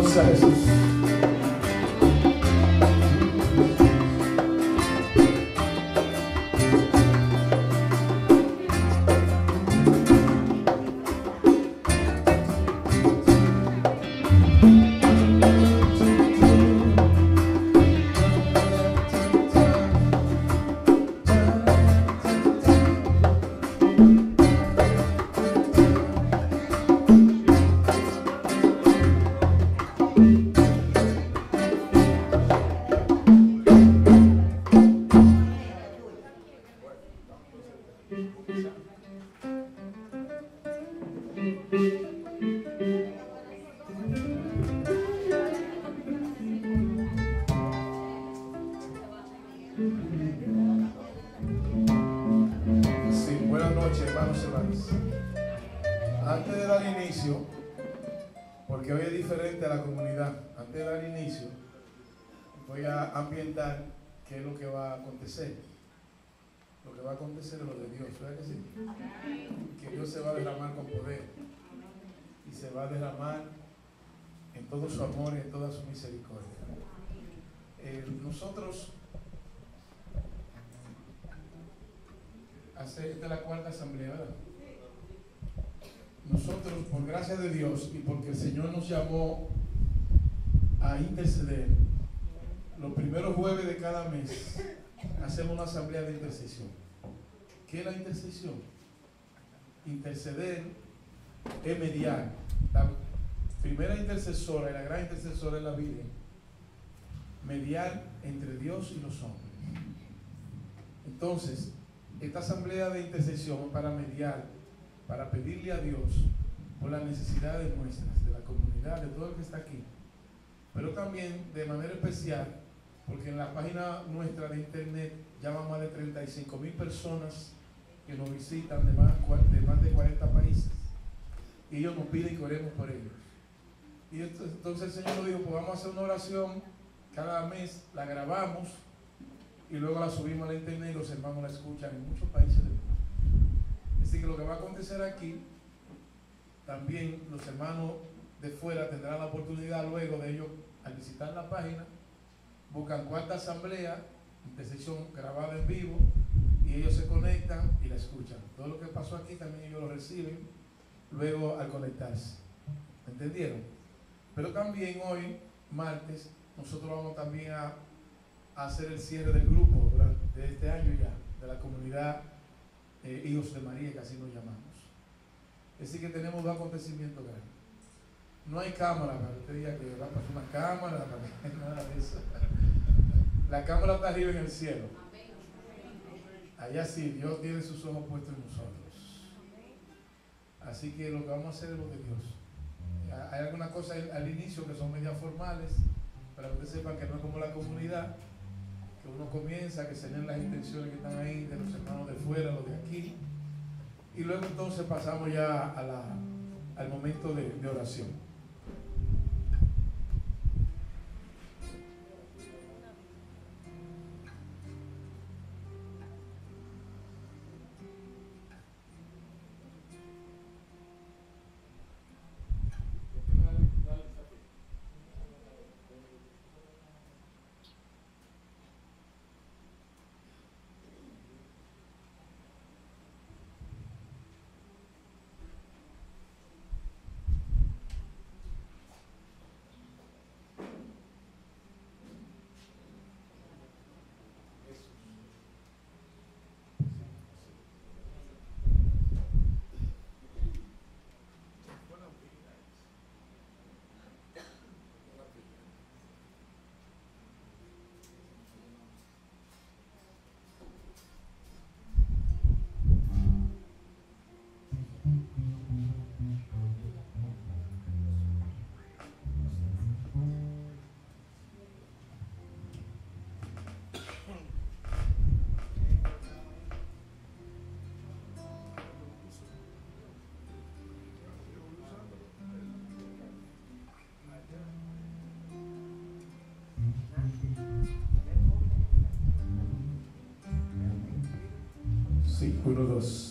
sea Jesús. Antes de dar inicio, porque hoy es diferente a la comunidad, antes de dar inicio, voy a ambientar qué es lo que va a acontecer. Lo que va a acontecer es lo de Dios, ¿verdad que sí? Que Dios se va a derramar con poder y se va a derramar en todo su amor y en toda su misericordia. Nosotros, esta es la cuarta asamblea, ¿verdad? Nosotros, por gracia de Dios y porque el Señor nos llamó a interceder, los primeros jueves de cada mes hacemos una asamblea de intercesión. ¿Qué es la intercesión? Interceder es mediar. La primera intercesora y la gran intercesora es la Virgen. Mediar entre Dios y los hombres. Entonces, esta asamblea de intercesión es para mediar, para pedirle a Dios por las necesidades nuestras, de la comunidad, de todo el que está aquí, pero también de manera especial, porque en la página nuestra de internet llaman más de 35,000 personas que nos visitan de más de 40 países, y ellos nos piden que oremos por ellos. Y entonces el Señor nos dijo, pues vamos a hacer una oración cada mes, la grabamos y luego la subimos a la internet y los hermanos la escuchan en muchos países del mundo. Así que lo que va a acontecer aquí, también los hermanos de fuera tendrán la oportunidad luego de ellos, al visitar la página, buscan cuarta asamblea, intercesión grabada en vivo, y ellos se conectan y la escuchan. Todo lo que pasó aquí también ellos lo reciben luego al conectarse. ¿Entendieron? Pero también hoy, martes, nosotros vamos también a hacer el cierre del grupo durante este año ya, de la comunidad Hijos de María, que así nos llamamos. Así que tenemos dos acontecimientos grandes. No hay cámara para que usted diga que va a pasar una cámara, nada de eso. La cámara está arriba en el cielo. Allá sí, Dios tiene sus ojos puestos en nosotros. Así que lo que vamos a hacer es lo de Dios. Hay algunas cosas al inicio que son medias formales, para que ustedes sepan que no es como la comunidad, que uno comienza, que se leen las intenciones que están ahí, de los hermanos de fuera, los de aquí, y luego entonces pasamos ya al momento de oración. Sí, 1, 2.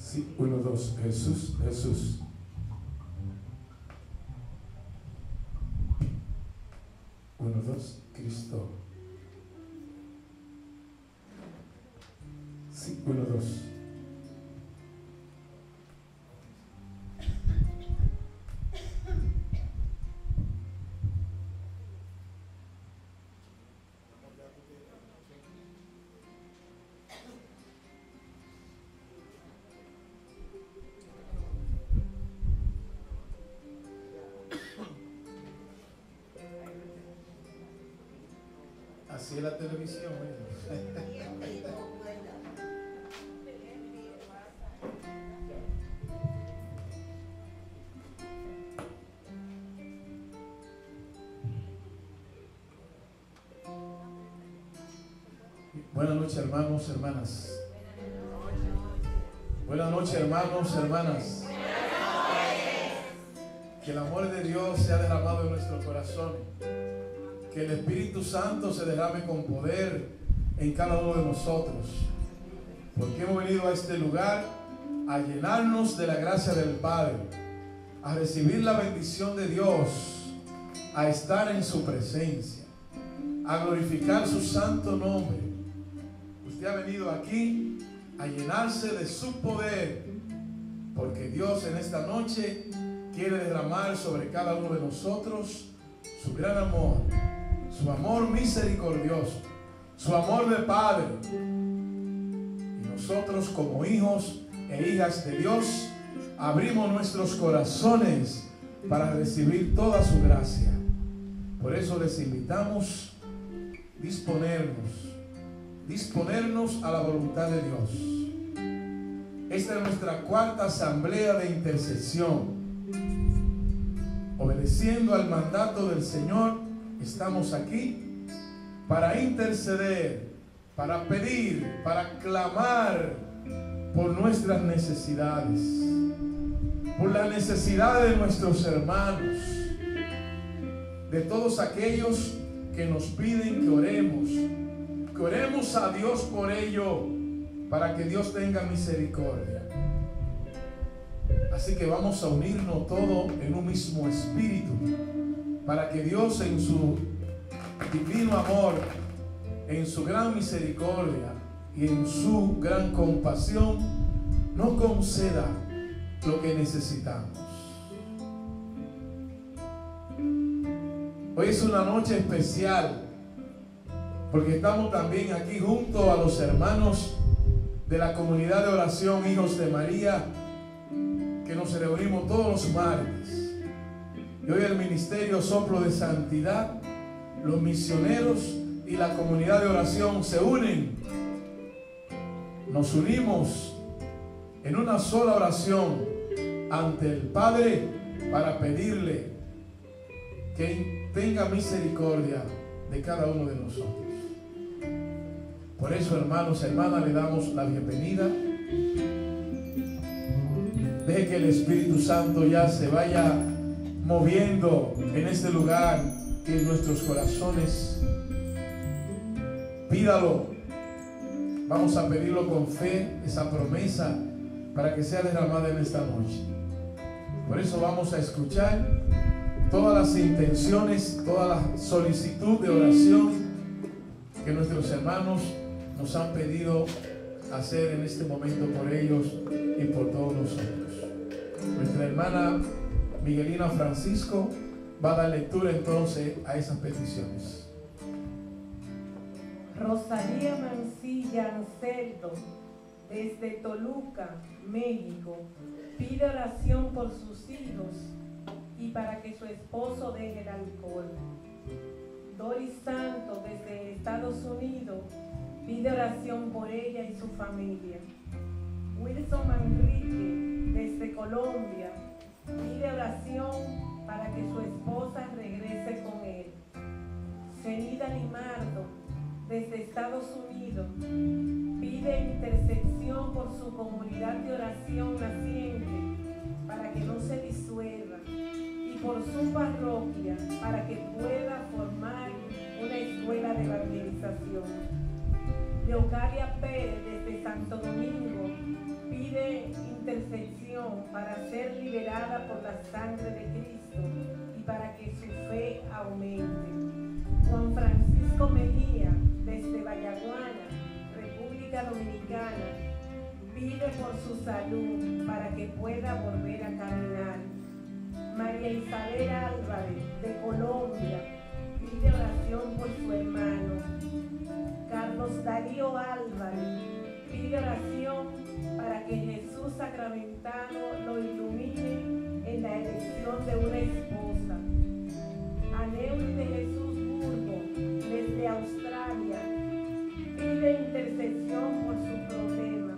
Sí, 1, 2, Jesús, Jesús. Uno, dos, Cristo. Sí, 1, 2. Así es la televisión. Buenas noches, hermanos, hermanas. Buenas noches, hermanos, hermanas. Que el amor de Dios sea derramado en nuestros corazones. Que el Espíritu Santo se derrame con poder en cada uno de nosotros. Porque hemos venido a este lugar a llenarnos de la gracia del Padre, a recibir la bendición de Dios, a estar en su presencia, a glorificar su santo nombre. Usted ha venido aquí a llenarse de su poder, porque Dios en esta noche quiere derramar sobre cada uno de nosotros su gran amor, su amor misericordioso, su amor de Padre. Y nosotros como hijos e hijas de Dios abrimos nuestros corazones para recibir toda su gracia. Por eso les invitamos a disponernos a la voluntad de Dios. Esta es nuestra cuarta asamblea de intercesión. Obedeciendo al mandato del Señor, estamos aquí para interceder, para pedir, para clamar por nuestras necesidades, por la necesidad de nuestros hermanos, de todos aquellos que nos piden que oremos a Dios por ello, para que Dios tenga misericordia. Así que vamos a unirnos todos en un mismo espíritu, para que Dios en su divino amor, en su gran misericordia y en su gran compasión nos conceda lo que necesitamos. Hoy es una noche especial porque estamos también aquí junto a los hermanos de la comunidad de oración Hijos de María, que nos reunimos todos los martes. Y hoy el Ministerio Soplo de Santidad, los misioneros y la comunidad de oración se unen. Nos unimos en una sola oración ante el Padre para pedirle que tenga misericordia de cada uno de nosotros. Por eso, hermanos, hermanas, le damos la bienvenida. Deje que el Espíritu Santo ya se vaya moviendo en este lugar y en nuestros corazones. Pídalo. Vamos a pedirlo con fe, esa promesa, para que sea derramada en esta noche. Por eso vamos a escuchar todas las intenciones, toda la solicitud de oración que nuestros hermanos nos han pedido hacer en este momento por ellos y por todos nosotros. Nuestra hermana Miguelina Francisco va a dar lectura entonces a esas peticiones. Rosalía Mancilla Anseldo, desde Toluca, México, pide oración por sus hijos y para que su esposo deje el alcohol. Doris Santos, desde Estados Unidos, pide oración por ella y su familia. Wilson Manrique, desde Colombia, pide oración para que su esposa regrese con él. Zenida Limardo, desde Estados Unidos, pide intercesión por su comunidad de oración naciente para que no se disuelva y por su parroquia para que pueda formar una escuela de evangelización. Leocadia Pérez, desde Santo Domingo, pide lavada por la sangre de Cristo y para que su fe aumente. Juan Francisco Mejía, desde Vallaguana, República Dominicana, pide por su salud para que pueda volver a caminar. María Isabel Álvarez, de Colombia, pide oración por su hermano. Carlos Darío Álvarez pide oración para que Jesús sacramentado lo ilumine en la elección de una esposa. Aneuri de Jesús Burgo, desde Australia, pide intercesión por su problema.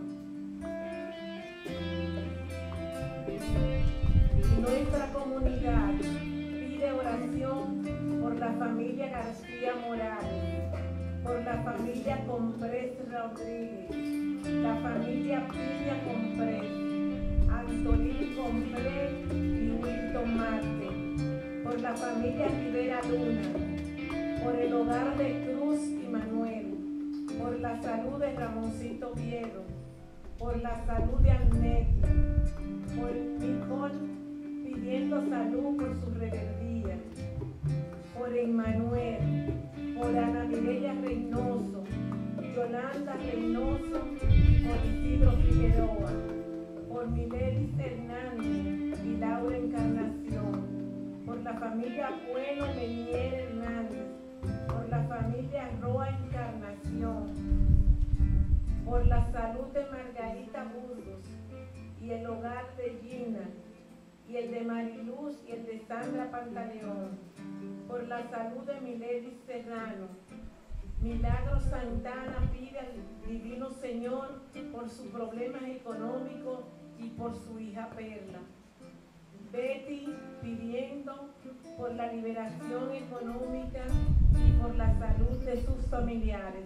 Y nuestra comunidad pide oración por la familia García Morales, por la familia Comprés Rodríguez, la familia Piña Comprés, Antolín Comprés y Wilton Marte, por la familia Rivera Luna, por el hogar de Cruz y Manuel, por la salud de Ramoncito Viedo, por la salud de Annette, por Nicole pidiendo salud por su rebeldía, por Emmanuel, por Ana Mireya Reynoso, Yolanda Reynoso y por Isidro Figueroa, por Milelis Hernández y Laura Encarnación, por la familia Bueno Menier Hernández, por la familia Roa Encarnación, por la salud de Margarita Burgos y el hogar de Gina, y el de Mariluz y el de Sandra Pantaleón, por la salud de Miledis Serrano. Milagro Santana pide al Divino Señor por sus problemas económicos y por su hija Perla. Betty pidiendo por la liberación económica y por la salud de sus familiares.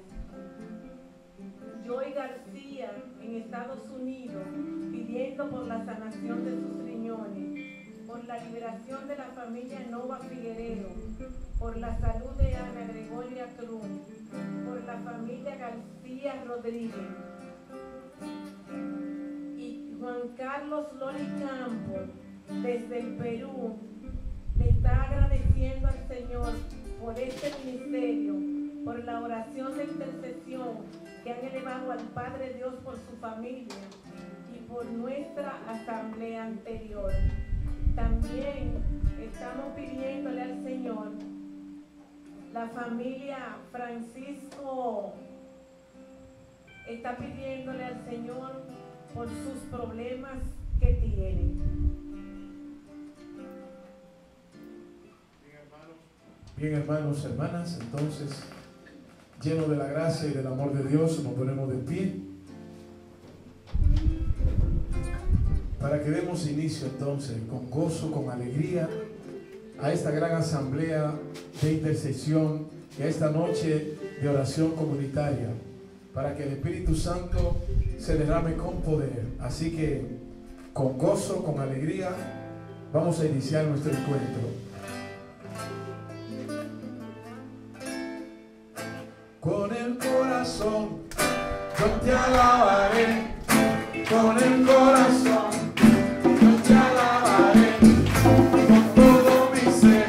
Joy García en Estados Unidos pidiendo por la sanación de sus riñones, por la liberación de la familia Nova Figuerero, por la salud de Ana Gregoria Cruz, por la familia García Rodríguez. Y Juan Carlos Loli Campos, desde el Perú, le está agradeciendo al Señor por este ministerio, por la oración de intercesión que han elevado al Padre Dios por su familia y por nuestra asamblea anterior. También estamos pidiéndole al Señor, la familia Francisco está pidiéndole al Señor por sus problemas que tienen. Bien, hermanos, hermanas, entonces, lleno de la gracia y del amor de Dios, nos ponemos de pie para que demos inicio entonces con gozo, con alegría a esta gran asamblea de intercesión y a esta noche de oración comunitaria, para que el Espíritu Santo se derrame con poder. Así que con gozo, con alegría, vamos a iniciar nuestro encuentro. Con el corazón yo te alabaré, con el corazón yo te alabaré, con todo mi ser,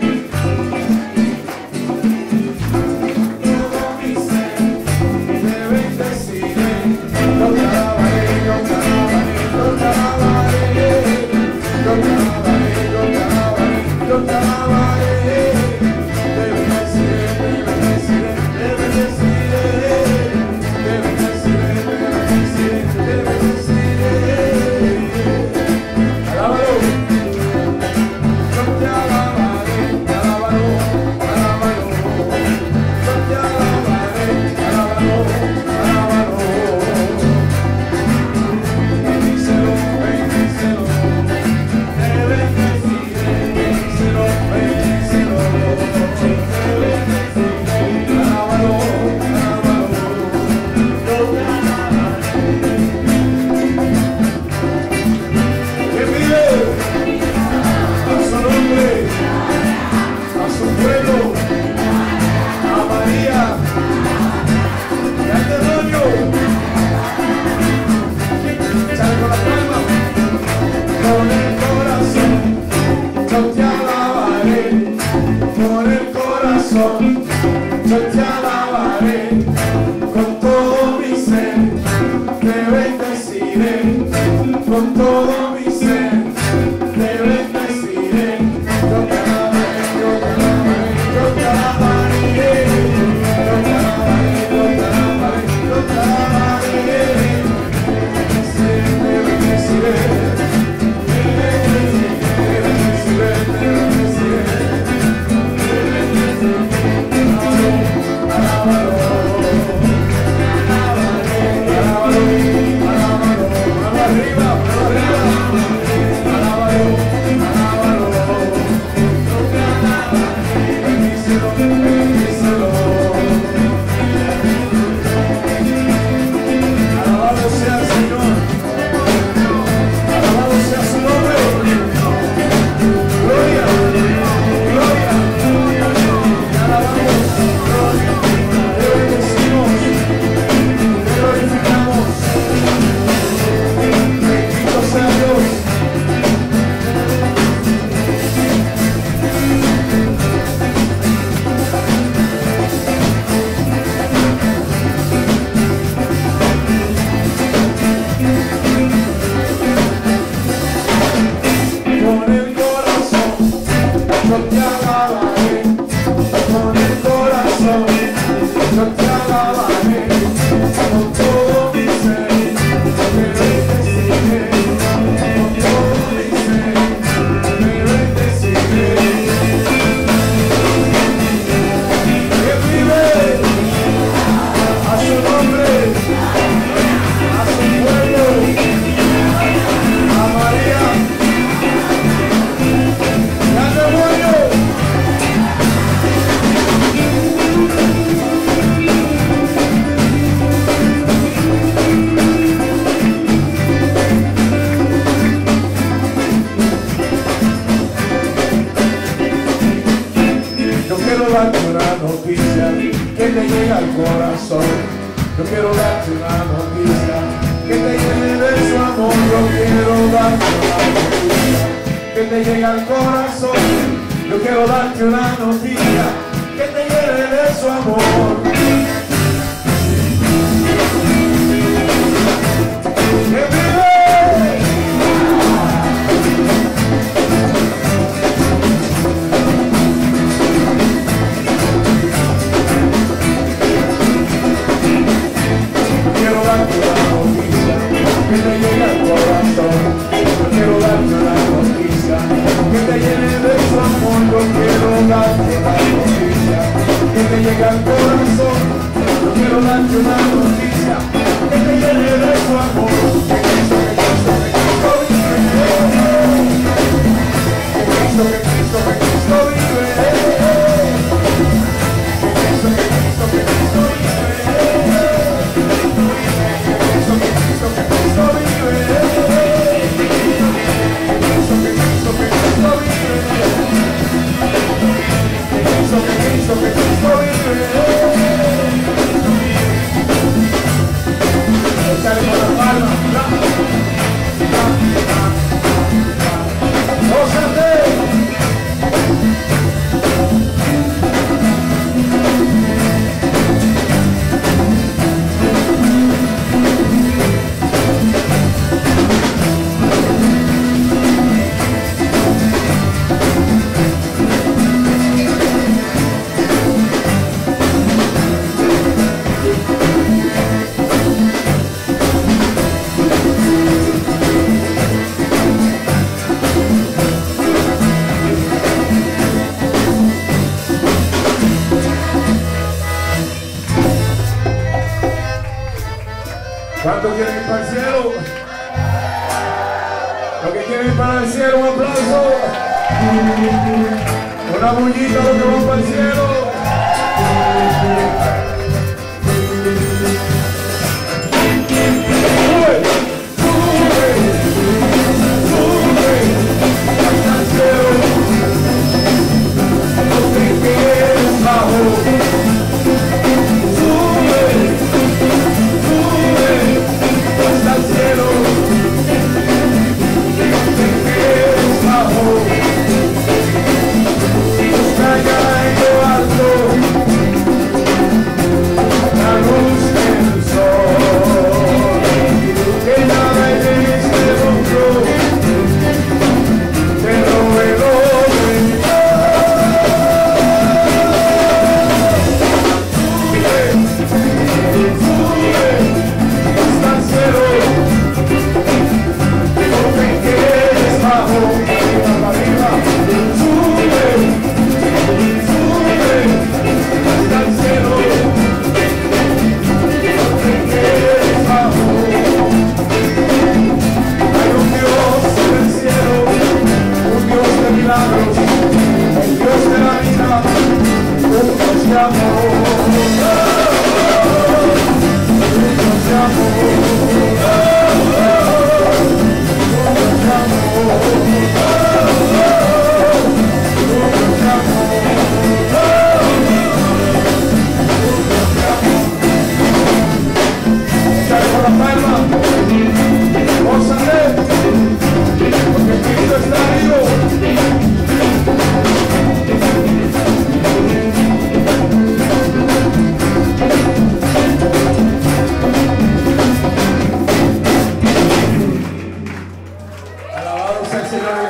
todo mi ser, te bendeciré, yo te alabaré, yo te alabaré, yo te alabaré, yo te alabaré, yo te alabaré, yo te alabaré, te bendeciré, te bendeciré, te bendeciré. Te bendeciré, te bendeciré, te bendeciré. bendeciré con todo mi ser, te bendeciré, yo te alabaré, yo te alabaré, yo te alabaré, yo te alabaré, yo te alabaré, yo te alabaré, te bendeciré, te bendeciré, te bendeciré, alábalo, ¿Cuántos quieren ir para el cielo? Los que quieren ir para el cielo, un aplauso. Una bullita a los que van para el cielo.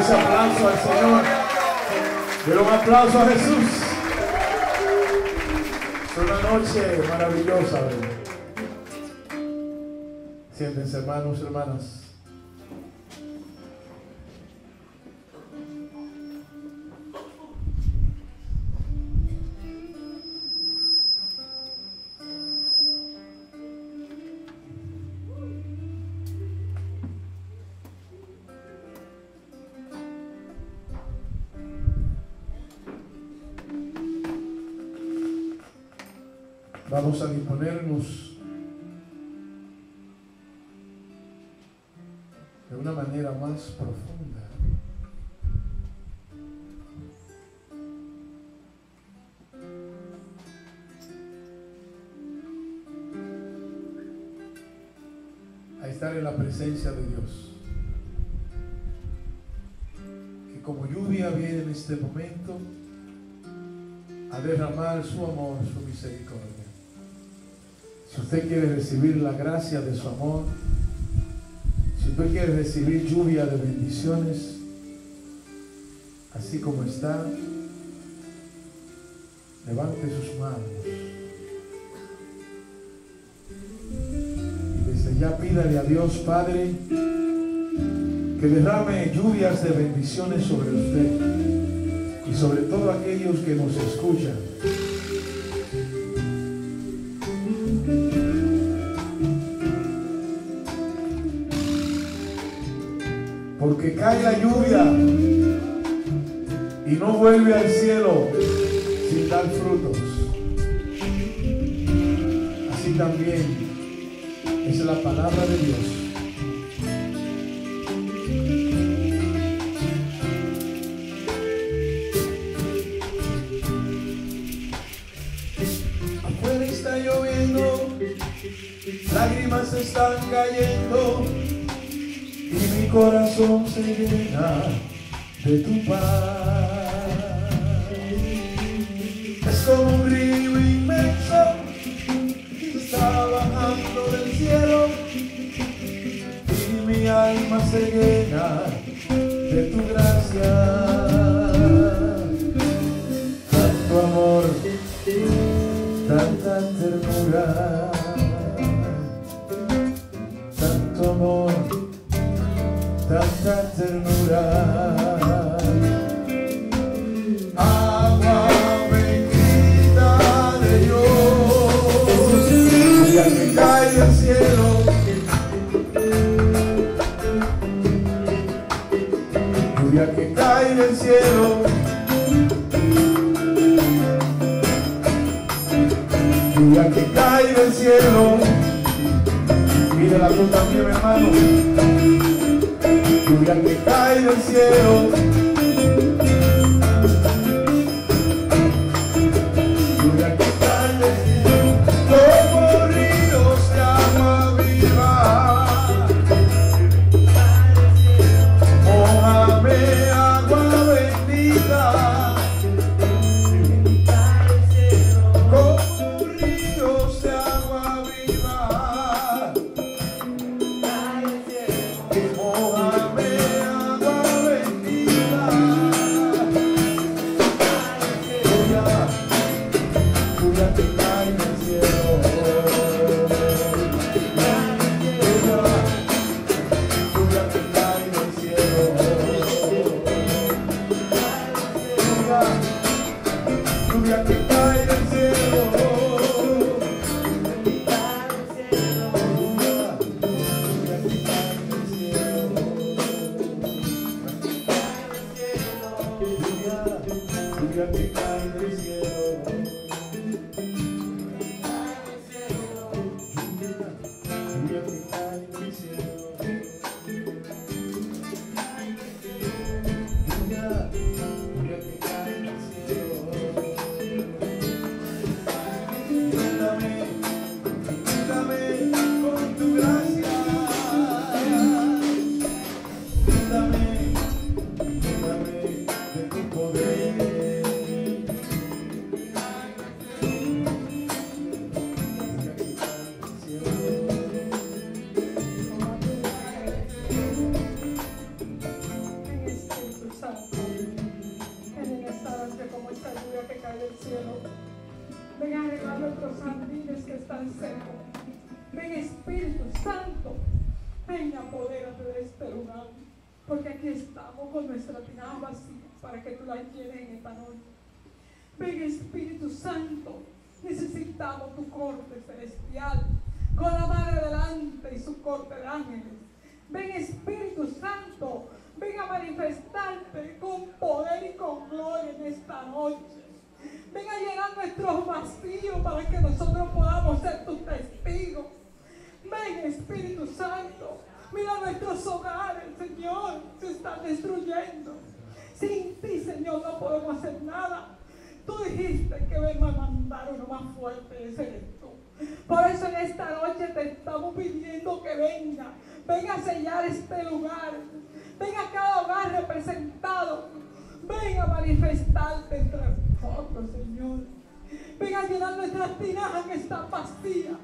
ese aplauso al Señor. Dale un aplauso a Jesús. Es una noche maravillosa, ¿verdad? Siéntense, hermanos y hermanas. Vamos a disponernos de una manera más profunda. A estar en la presencia de Dios. Que como lluvia viene en este momento a derramar su amor, su misericordia. Si usted quiere recibir la gracia de su amor, si usted quiere recibir lluvia de bendiciones, así como está, levante sus manos y desde ya pídale a Dios Padre que derrame lluvias de bendiciones sobre usted y sobre todos aquellos que nos escuchan. Porque cae la lluvia y no vuelve al cielo sin dar frutos. Así también es la palabra de Dios. Afuera está lloviendo, lágrimas están cayendo. Y mi corazón se llena de tu paz. Es como un río inmenso que está bajando del cielo y mi alma se llena de tu gracia. Tanto amor, tanta ternura, tanto amor, tanta ternura. Agua bendita de Dios, lluvia que cae del cielo, lluvia que cae del cielo, lluvia que cae del cielo. Pídela tú también, hermano. Lluvia que cae del cielo, lluvia que cae del cielo, como ríos de agua viva. Mójame, agua bendita, como ríos de agua viva. estar cerca. Ven Espíritu Santo, ven, apodérate de este lugar, porque aquí estamos con nuestra tinaja vacía para que tú la llenes en esta noche. Ven Espíritu Santo, necesitamos tu corte celestial, con la madre delante y su corte de ángeles. Ven Espíritu Santo, ven a manifestarte con poder y con gloria en esta noche. Ven a llenar nuestros vacíos para que nosotros podamos ser tus testigos. Ven Espíritu Santo, mira nuestros hogares, Señor, se están destruyendo. Sin ti, Señor, no podemos hacer nada. Tú dijiste que venga a mandar uno más fuerte, ese eres tú. Por eso en esta noche te estamos pidiendo que venga a sellar este lugar, venga a cada hogar representado, venga a manifestarte entre nosotros, Señor. Venga a llenar nuestras tinajas que están vacías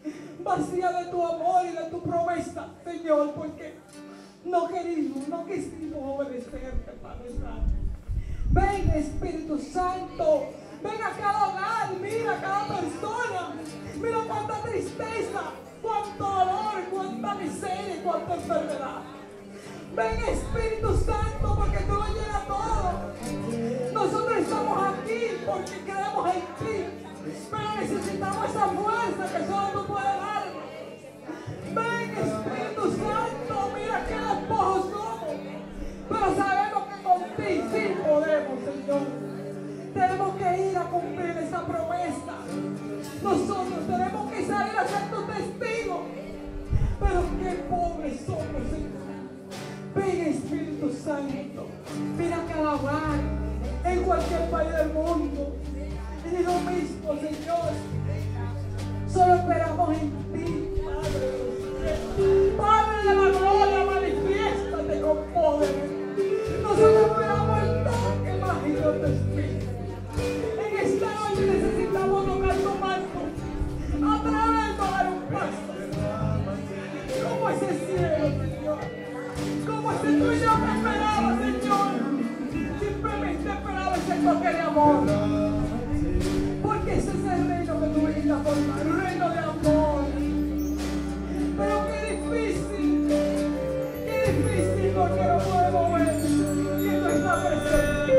de tu amor y de tu promesa, Señor, porque no quisimos obedecerte, Padre Santo. Ven Espíritu Santo, ven a cada hogar, mira a cada persona, mira cuánta tristeza, cuánto dolor, cuánta miseria y cuánta enfermedad. Ven Espíritu Santo, porque tú lo llenas todo. Nosotros estamos aquí porque creemos en ti, pero necesitamos esa fuerza que solo tú puedes darnos. Ven Espíritu Santo, mira qué despojos somos, pero sabemos que con ti sí podemos, Señor. Tenemos que ir a cumplir esa promesa. Nosotros tenemos que salir a ser tu testigo, pero qué pobres somos, Señor. Ven Espíritu Santo, mira cada hogar, en cualquier país del mundo, es lo mismo, Señor. Solo esperamos en ti, Padre. Padre de la gloria, manifiéstate con poder. Nosotros esperamos el toque mágico de tu Espíritu. En esta noche necesitamos tocar tu manto, atrevernos a dar un paso. Como ese cielo, Señor. Como ese tuyo que esperaba, Señor. Simplemente esperaba ese toque de amor. Porque ese es el reino que tú viniste a formar, un reino de amor. Pero qué difícil, porque no podemos ver que tú estás presente.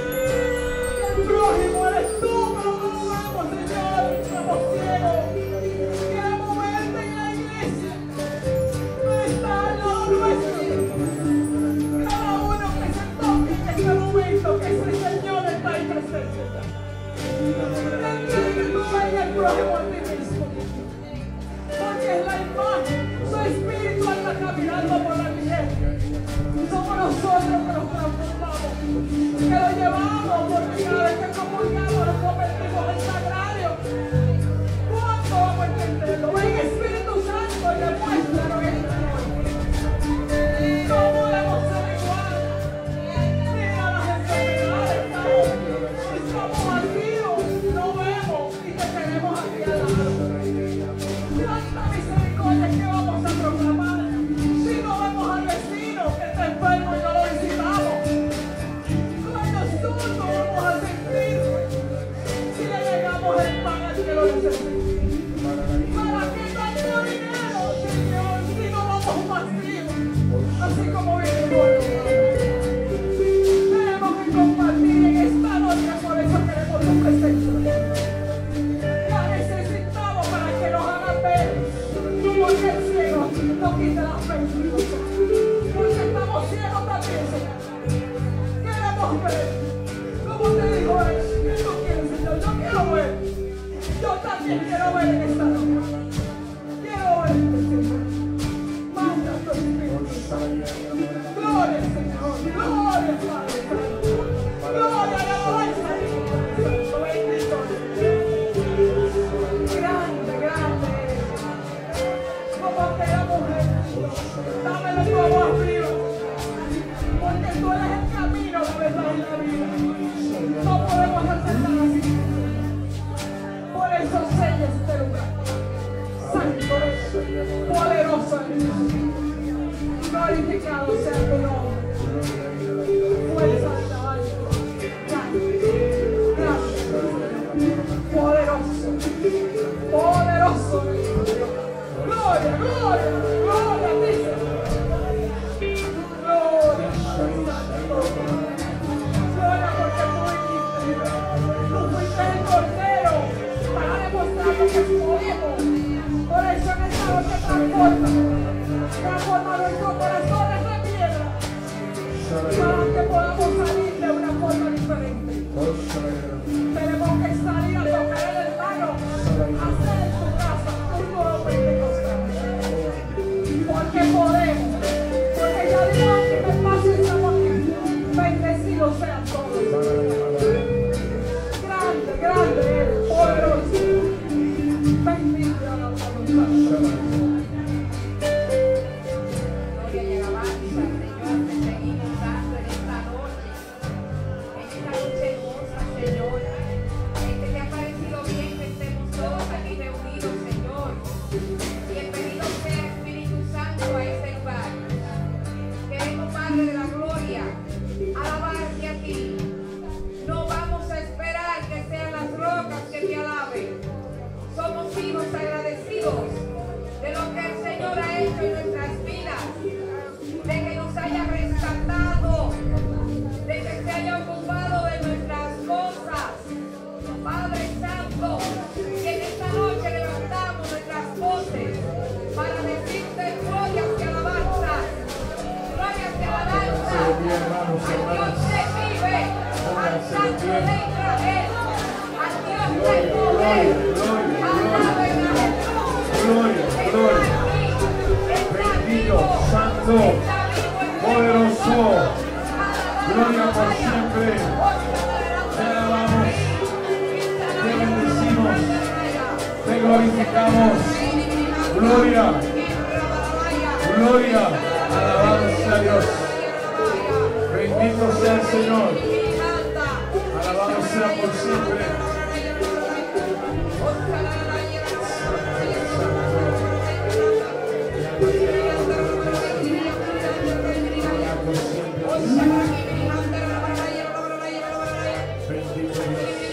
El prójimo eres tú, pero no lo vemos, Señor. Estamos ciegos. Queremos verte en la iglesia. No está al lado nuestro. Cada uno que se toque en este momento, que ese Señor está ahí presente. Entiende que tú ves el prójimo a ti mismo. Porque es la imagen, su espíritu anda caminando por la tierra. Somos nosotros que nos transformamos, que lo llevamos, porque cada vez que comulgamos nos convertimos en sagrario. ¿Cuánto vamos a entenderlo? Ven Espíritu Santo y demuéstranos esta noche. No podemos ser igual. Mira las enfermedades, estamos vacíos, no vemos y te tenemos aquí al lado. Cuánta misericordia que vamos a proclamar si no vemos al vecino que está enfermo y no lo visitamos. Cuánto susto vamos a sentir si le llegamos el pan al que lo necesita. ¿Para qué tanto dinero, Señor, si no vamos vacíos? Así como vinimos. Tenemos que compartir en esta noche, por eso queremos tu presencia. La necesitamos para que nos haga ver. Porque el ciego no quita la fe, porque estamos ciegos también, Señor. Queremos ver. Como te dijo él, tú quieres, Señor, yo quiero ver. Yo también quiero ver en esta noche. Quiero ver, Señor. Manda tu Espíritu Santo. Gloria, Señor. Gloria, Padre Santo. Gloria y alabanza, Santo. Bendito. Grande, grande. Como que la mujer, dámelo tu amor arriba, porque tú eres el camino, la verdad y la vida. No podemos hacer nada así. Por eso sella este lugar. Santo, poderoso eres. Glorificado sea tu nombre. Fuerza de la alma. Grande, grande, poderoso, poderoso. para que podamos salir de una forma diferente. Tenemos que salir a tocar el hermano, hacer en su casa un nuevo Pentecostal. Porque podemos, porque ya Dios que me pase estamos aquí. Bendecidos sean todos. Grande, grande, poderoso. Bendito a la voluntad. De la gloria, alabarte a ti. No vamos a esperar que sean las rocas que te alaben. Somos hijos agradecidos de lo que el Señor ha hecho en nuestras vidas, de que nos haya rescatado, de que se haya ocupado de nuestras cosas. Padre Santo, que en esta noche levantamos nuestras voces para decirte glorias y alabanzas. Al Dios que vive, al Santo de Israel, al Dios del poder, alaben a Jesús. Bendito, santo, poderoso, gloria por siempre. Te alabamos, te bendecimos, te glorificamos. Gloria, gloria, alabado sea Dios. Bendito sea el Señor. Alabado sea por siempre. Bendito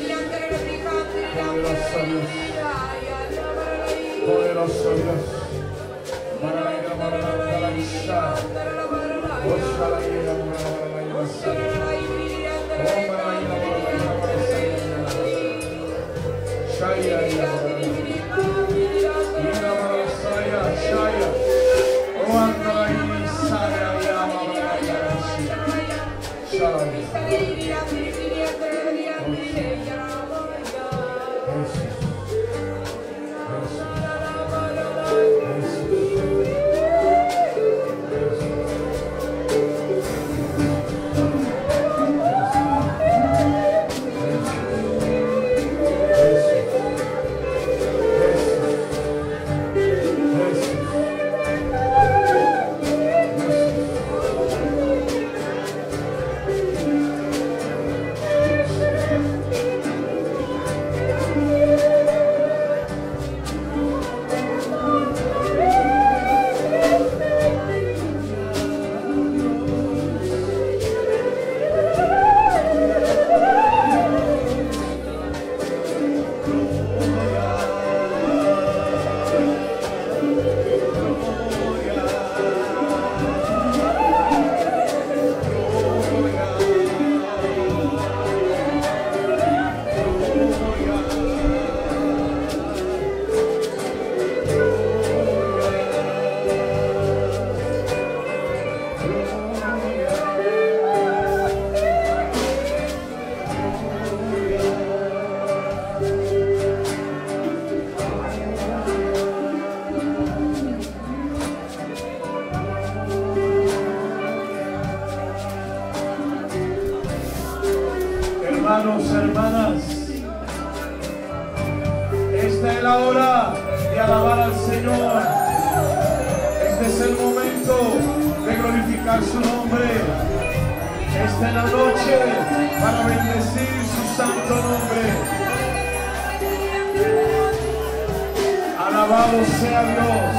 Dios. Poderoso Dios. Hermanos, hermanas, esta es la hora de alabar al Señor. Este es el momento de glorificar su nombre. Esta es la noche para bendecir su santo nombre. Alabado sea Dios.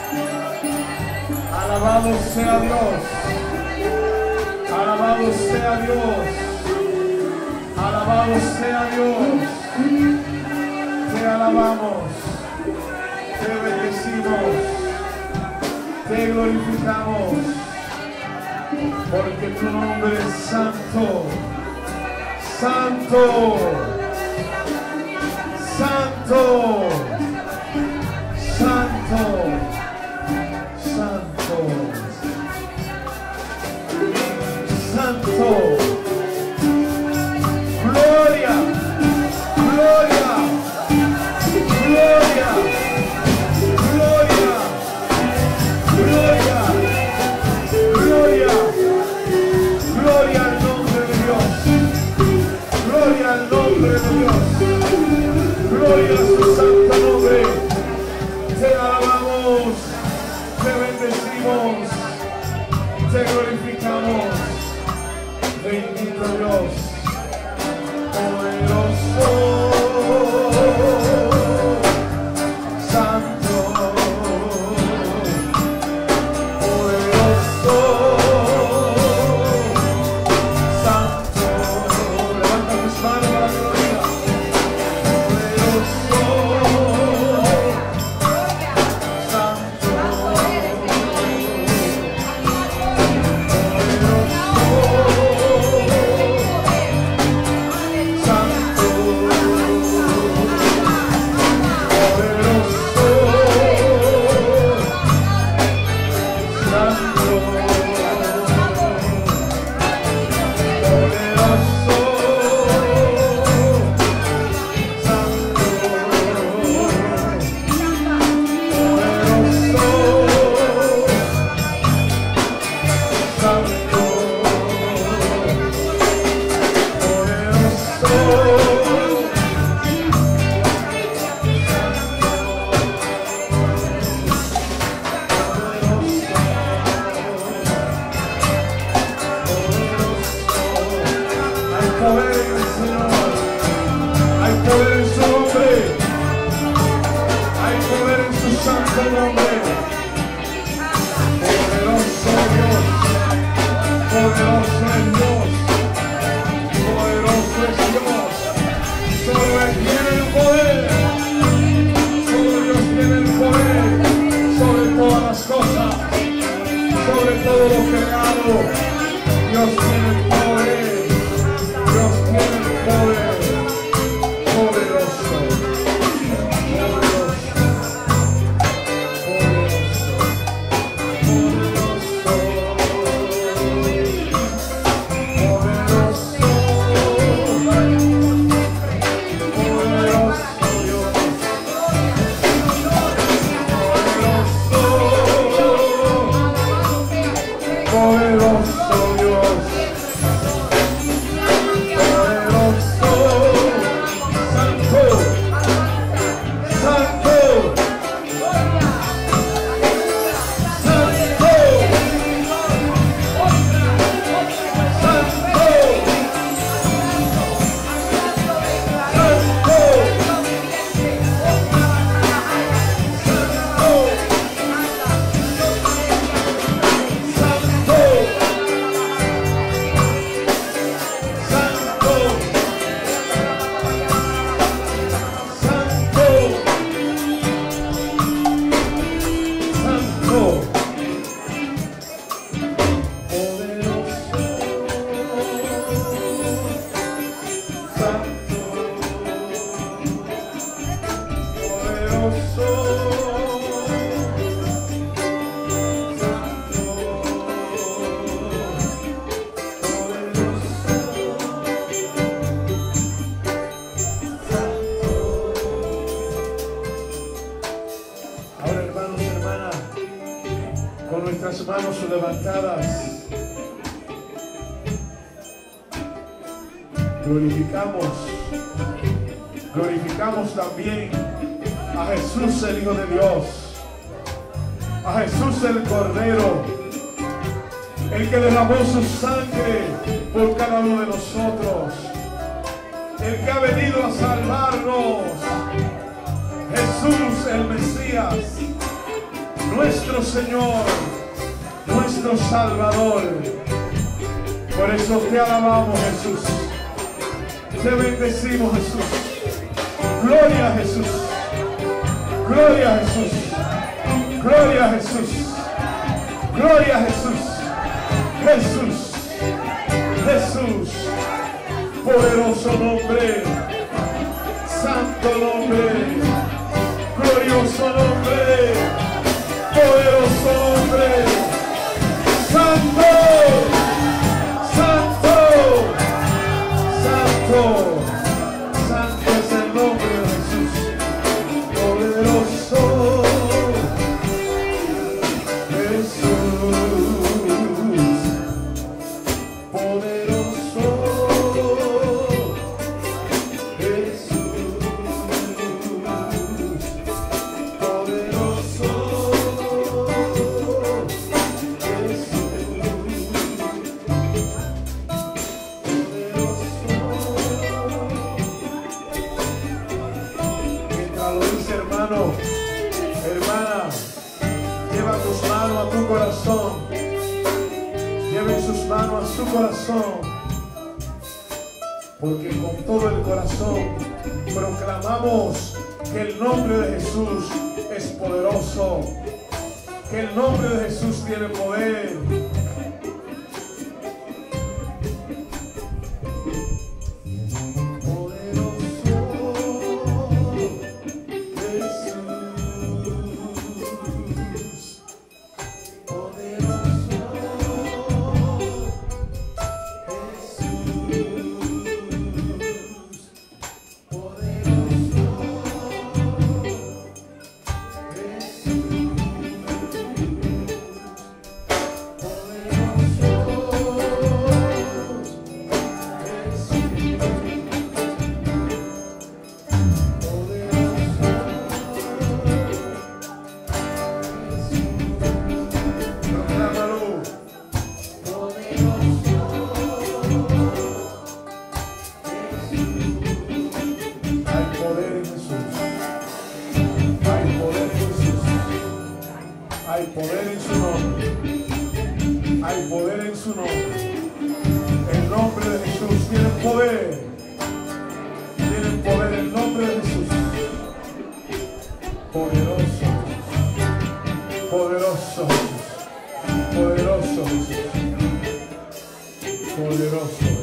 Alabado sea Dios. Alabado sea Dios. Alabado sea Dios. Te alabamos. Te bendecimos. Te glorificamos. Porque tu nombre es santo. Santo. Santo. Santo. Santo. te glorificamos. Bendito Dios, poderoso, santo, poderoso, santo. Levanta tus manos a la gloria. Poderoso, santo, Manos levantadas, glorificamos también a Jesús el Hijo de Dios, a Jesús el Cordero, el que derramó su sangre por cada uno de nosotros, el que ha venido a salvarnos, Jesús el Mesías, nuestro Señor, nuestro Salvador. Por eso te alabamos, Jesús, te bendecimos, Jesús. Gloria a Jesús, gloria a Jesús, gloria a Jesús, gloria a Jesús, Jesús, Jesús, poderoso nombre, santo nombre, glorioso nombre, poderoso nombre, santo, santo, santo, santo es el nombre de Jesús, poderoso Jesús, poderoso Jesús, poderoso corazón. Lleven sus manos a su corazón, porque con todo el corazón proclamamos que el nombre de Jesús es poderoso, que el nombre de Jesús tiene poder. Hay poder en su nombre. Hay poder en su nombre. El nombre de Jesús tiene poder. Tiene poder el nombre de Jesús. Poderoso. Poderoso Jesús. Poderoso Jesús. Poderoso Jesús.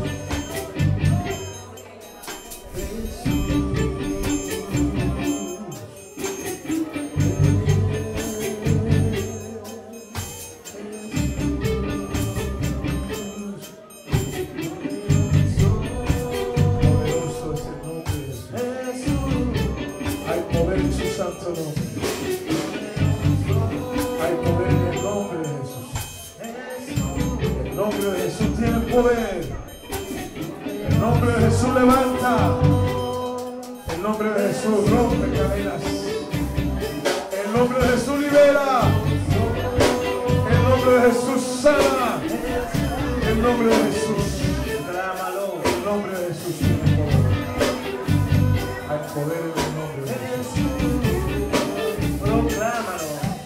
Hay poder en el nombre de Jesús. El nombre de Jesús tiene poder. El nombre de Jesús levanta. El nombre de Jesús rompe cadenas. El nombre de Jesús libera. El nombre de Jesús sana. El nombre de Jesús. El nombre de Jesús tiene poder. Hay poder en el nombre de Jesús. Proclámalo.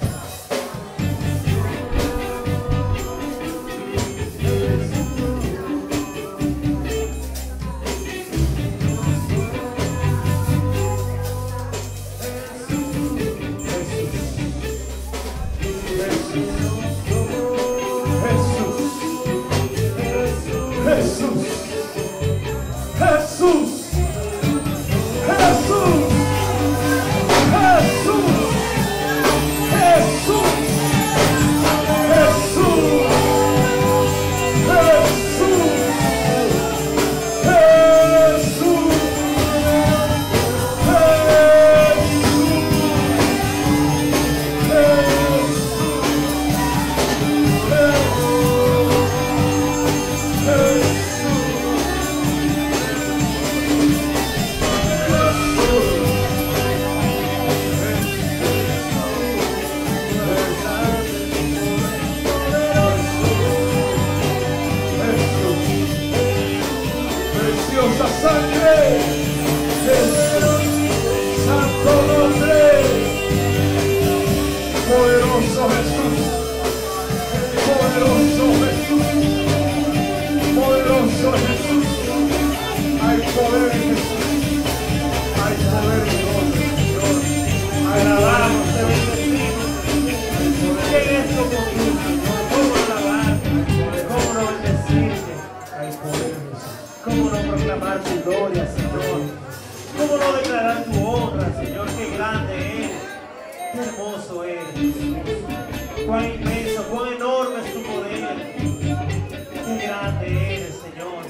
Cuán inmenso, cuán enorme es tu poder. Qué grande eres, Señor.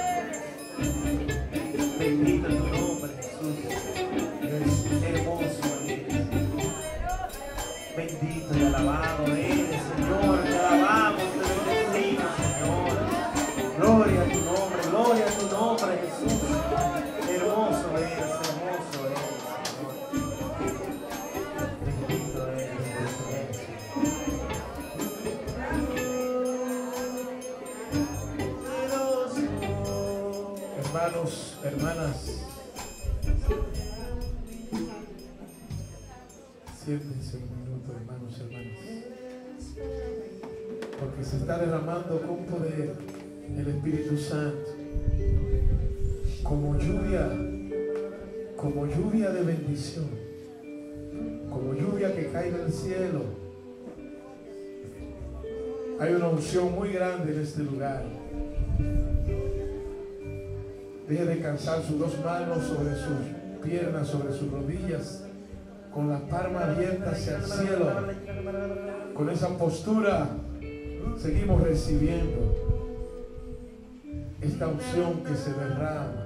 Bendito es tu nombre, Jesús. Hermoso eres. Bendito y alabado eres, Señor. Te alabamos, te bendecimos, Señor. Gloria a tu nombre, Jesús. Hermoso eres, Señor. Bendito eres, Jesús. Hermanos, hermanas, siéntense un minuto, hermanos, hermanas. porque se está derramando con poder el Espíritu Santo, como lluvia de bendición, como lluvia que cae del cielo. Hay una unción muy grande en este lugar. Deje descansar sus dos manos sobre sus piernas, sobre sus rodillas, con la palma abierta hacia el cielo. Con esa postura seguimos recibiendo esta unción que se derrama.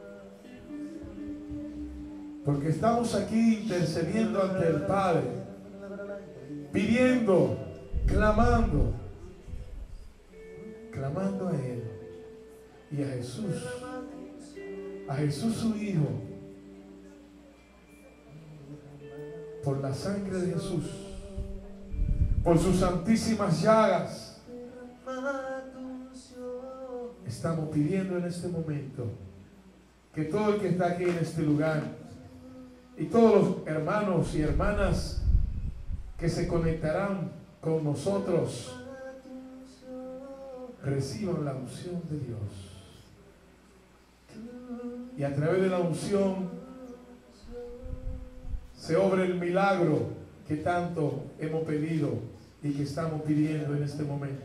Porque estamos aquí intercediendo ante el Padre, pidiendo, clamando a Él y a Jesús su Hijo, por la sangre de Jesús, por sus santísimas llagas. Estamos pidiendo en este momento que todo el que está aquí en este lugar y todos los hermanos y hermanas que se conectarán con nosotros reciban la unción de Dios, y a través de la unción se obre el milagro que tanto hemos pedido y que estamos pidiendo en este momento.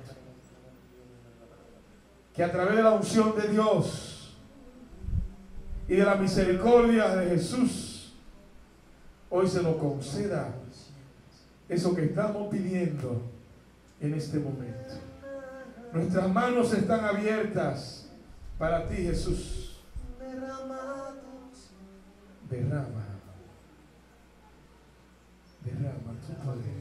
Que a través de la unción de Dios y de la misericordia de Jesús hoy se nos conceda eso que estamos pidiendo en este momento. Nuestras manos están abiertas para ti, Jesús. Derrama tu poder.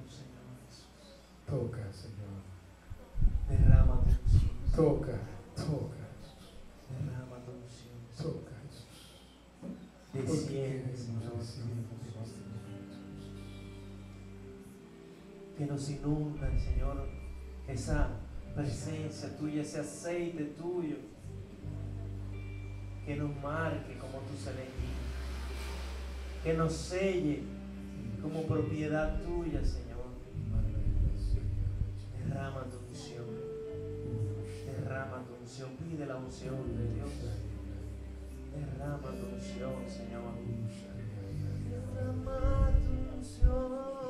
Toca, Señor. Derrama tu unción. Toca. Derrama tu unción. Toca, Jesús. Desciende, Señor. Que nos inunda, Señor, esa presencia tuya, ese aceite tuyo, que nos marque como tus elegidos, que nos selle como propiedad tuya, Señor. Derrama tu unción, pide la unción de Dios, derrama tu unción, Señor. Derrama tu unción.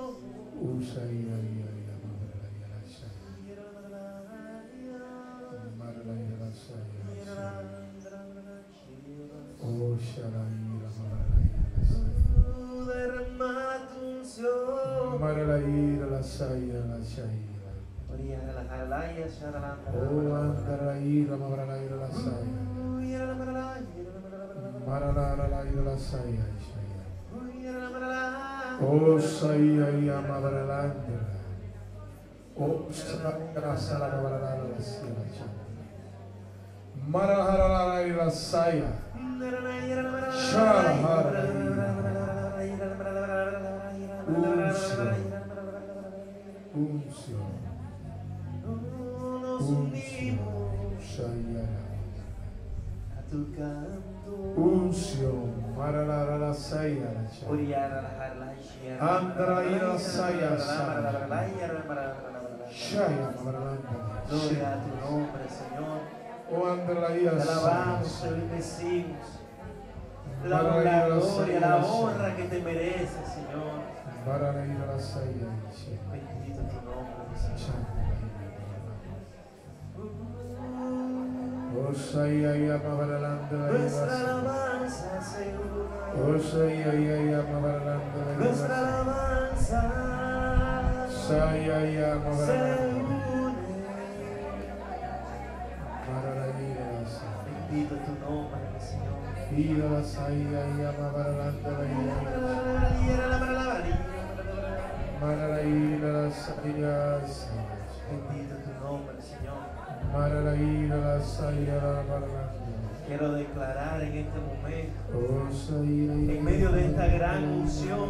Gloria a tu nombre, Señor. Te alabamos, te bendecimos. Te damos la gloria, la honra que te mereces, Señor. Bendito tu nombre, Señor. Nuestra alabanza se une. Nuestra alabanza se une. Bendito tu nombre, Señor. Bendito tu nombre, Señor. Quiero declarar en este momento, en medio de esta gran unción,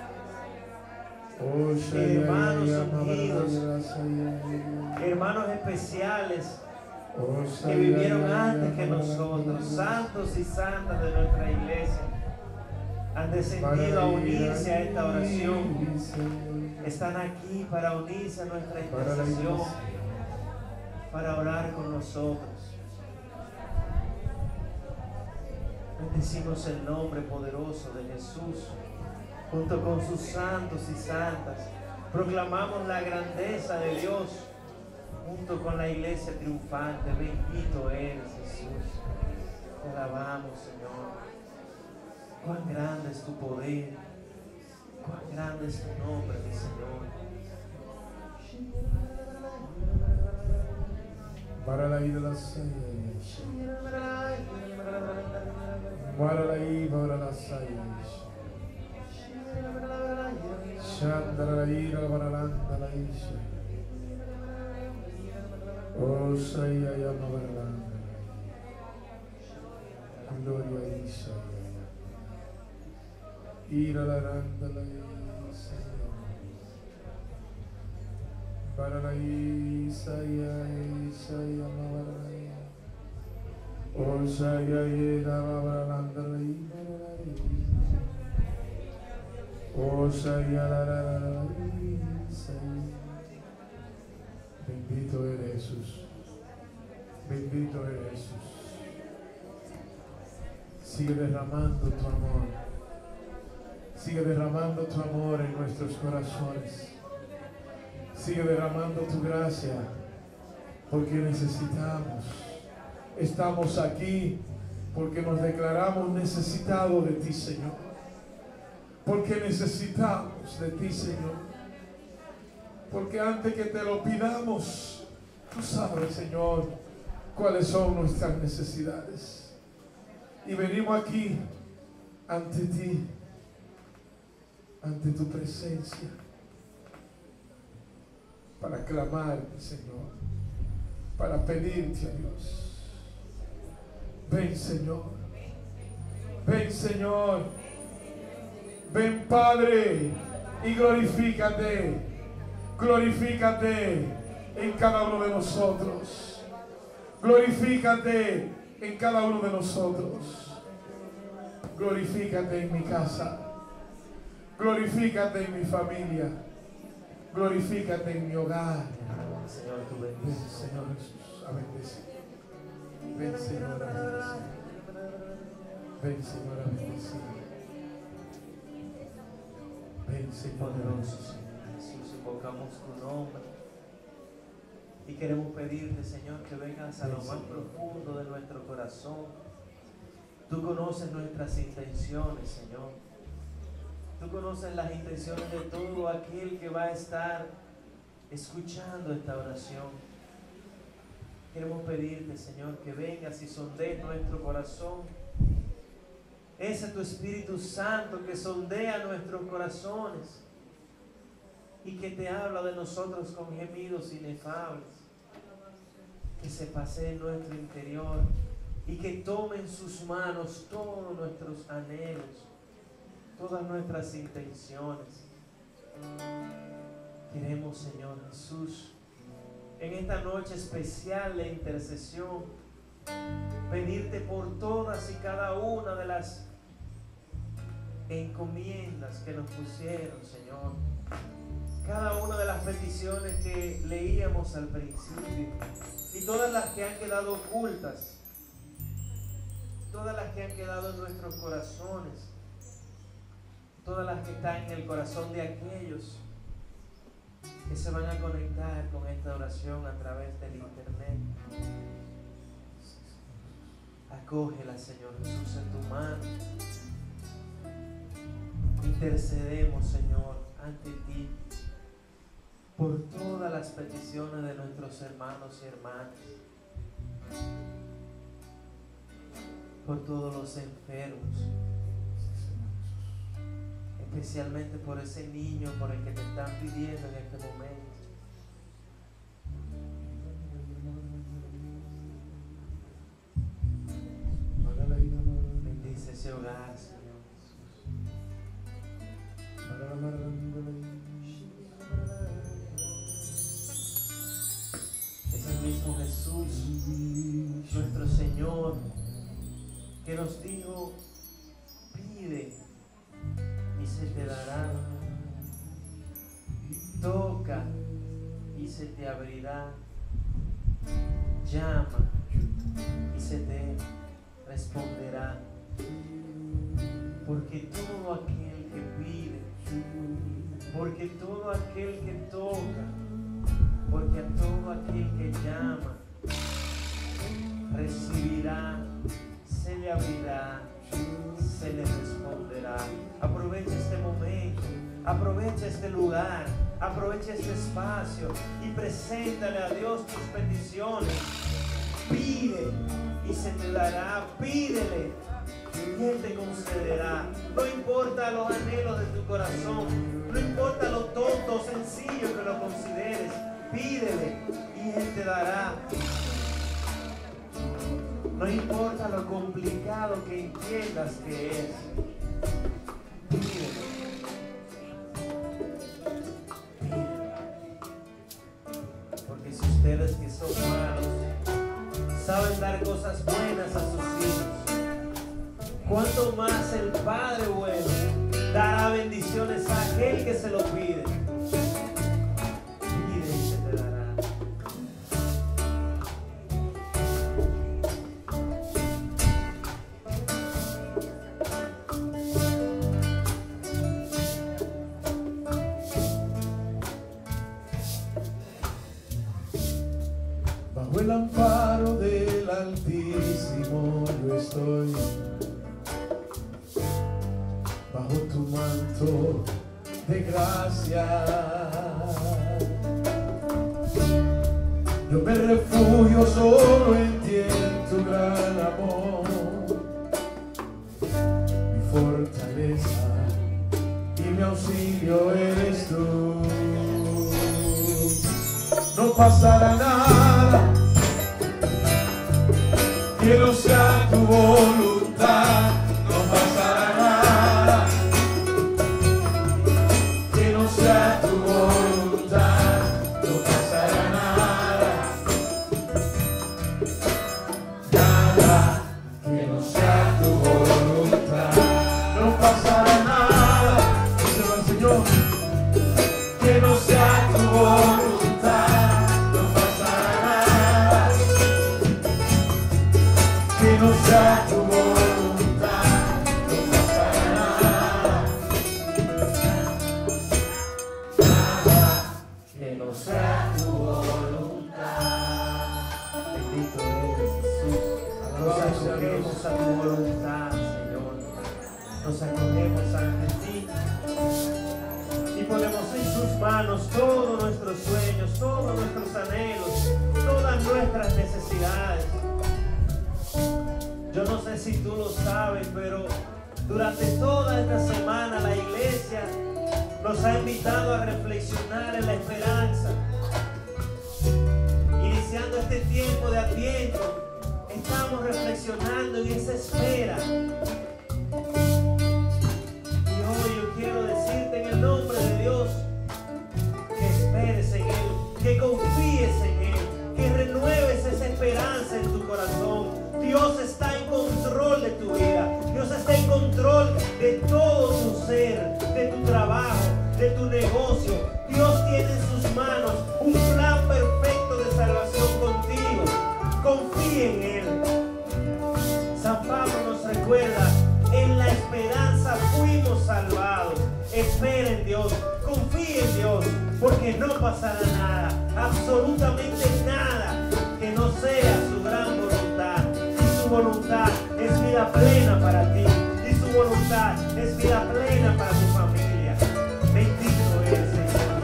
hermanos ungidos, hermanos especiales que vivieron antes que nosotros, santos y santas de nuestra iglesia, han descendido a unirse a esta oración. están aquí para unirse a nuestra intercesión, para orar con nosotros. Bendecimos el nombre poderoso de Jesús, junto con sus santos y santas. Proclamamos la grandeza de Dios, junto con la iglesia triunfante. Bendito eres, Jesús. Te alabamos, Señor. Cuán grande es tu poder, cuán grande es tu nombre, mi Señor. Para la ira la saya, para la ira la saya, Chandra la ira para la isha, oh saya ya para gloria a Isha, ira la randa la isha, para la isha ya oh saya ya para la randa la isha, oh saya la isha. Bendito eres Jesús, bendito eres Jesús. Sigue derramando tu amor. Sigue derramando tu amor en nuestros corazones. Sigue derramando tu gracia, porque necesitamos. Estamos aquí porque nos declaramos necesitados de ti, Señor. Porque necesitamos de ti, Señor. Porque antes que te lo pidamos, tú sabes, Señor, cuáles son nuestras necesidades. Y venimos aquí ante ti, ante tu presencia, para clamarte, Señor, para pedirte a Dios. Ven, Señor. Ven, Señor. Ven, Padre, y glorifícate. Glorifícate en cada uno de nosotros. Glorifícate en cada uno de nosotros. Glorifícate en mi casa. Glorifícate en mi familia. Glorifícate en mi hogar. Señor, tú Ven, bendices. Señor Jesús, a bendecir. Ven, Señor, a bendecir. Ven, Señor, a bendecir. Ven, Señor, a Poderoso bendecir. Señor Jesús, invocamos tu nombre y queremos pedirte, Señor, que vengas a lo más profundo de nuestro corazón. Tú conoces nuestras intenciones, Señor. Tú conoces las intenciones de todo aquel que va a estar escuchando esta oración. Queremos pedirte, Señor, que vengas y sondees nuestro corazón. Ese es tu Espíritu Santo que sondea nuestros corazones y que te habla de nosotros con gemidos inefables. Que se pasee en nuestro interior y que tome en sus manos todos nuestros anhelos, todas nuestras intenciones. Queremos, Señor Jesús, en esta noche especial de intercesión, pedirte por todas y cada una de las encomiendas que nos pusieron, Señor. Cada una de las peticiones que leíamos al principio y todas las que han quedado ocultas, todas las que han quedado en nuestros corazones, todas las que están en el corazón de aquellos que se van a conectar con esta oración a través del internet. Acógela, Señor Jesús, en tu mano. Intercedemos, Señor, ante ti por todas las peticiones de nuestros hermanos y hermanas, por todos los enfermos, especialmente por ese niño por el que te están pidiendo en este momento. Bendice ese hogar, Señor Jesús. Es el mismo Jesús, nuestro Señor, que nos dijo: pide y se te dará. Toca y se te abrirá. Llama y se te responderá. Porque todo aquel que pide, porque todo aquel que toca, porque a todo aquel que llama, recibirá, se le abrirá, se le responderá. Aprovecha este momento, aprovecha este lugar, aprovecha este espacio y preséntale a Dios tus peticiones. Pide y se te dará. Pídele y Él te concederá. No importa los anhelos de tu corazón, no importa lo tonto o sencillo que lo consideres, pídele y Él te dará. No importa lo complicado que entiendas que es, pídele. Porque si ustedes que son malos saben dar cosas buenas a sus hijos, cuánto más el Padre bueno dará bendiciones a aquel que se lo pide. Pide y se te dará. Bajo el amparo del Altísimo yo estoy, bajo tu manto de gracia. Yo me refugio solo en ti, en tu gran amor, mi fortaleza y mi auxilio eres tú. No pasará nada que no sea tu voluntad, no pasará nada que no sea tu voluntad, no pasará nada, nada que no sea tu voluntad, no pasará nada, díselo al Señor, que no sea tu voluntad. No sea tu voluntad, no pasará nada, nada que no sea tu voluntad. Bendito eres, Jesús. Nos acogemos a tu voluntad, Señor. Nos acogemos ante ti y ponemos en sus manos todos nuestros sueños, todos nuestros anhelos, todas nuestras necesidades. Yo no sé si tú lo sabes, pero durante toda esta semana la iglesia nos ha invitado a reflexionar en la esperanza. Iniciando este tiempo de Adviento, estamos reflexionando en esa espera. Y hoy yo quiero decirte en el nombre de Dios que esperes en Él, que confíes en Él, que renueves esa esperanza en tu corazón. Dios está en control de tu vida. Dios está en control de todo tu ser, de tu trabajo, de tu negocio. Dios tiene en sus manos un plan perfecto de salvación contigo. Confíe en Él. San Pablo nos recuerda, en la esperanza fuimos salvados. Espera en Dios, confíe en Dios, porque no pasará nada, absolutamente nada que no sea su gran voluntad. Su voluntad es vida plena para ti y su voluntad es vida plena para tu familia. Bendito eres, Señor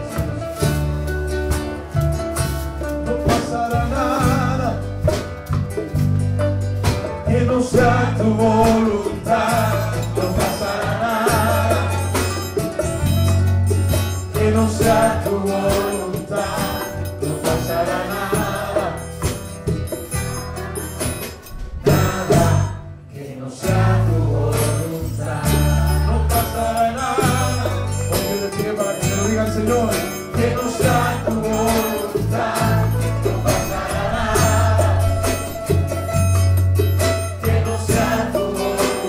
Jesús. No pasará nada que no sea tu voluntad, no pasará nada que no sea tu voluntad, no pasará nada. Señor, que no sea tu voluntad, no pasará nada, que no sea tu voluntad.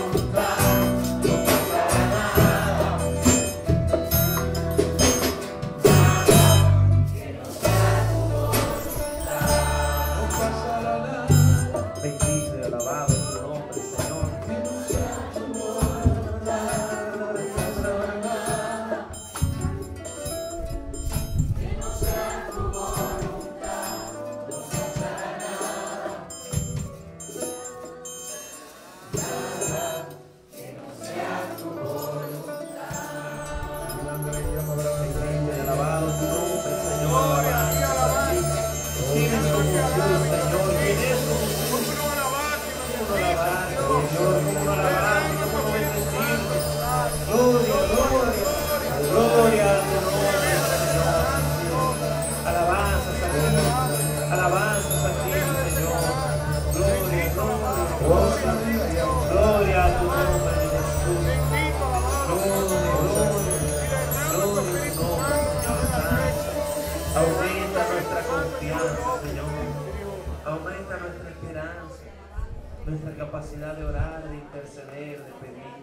esperanza, Señor. Aumenta nuestra esperanza, nuestra capacidad de orar, de interceder, de pedir.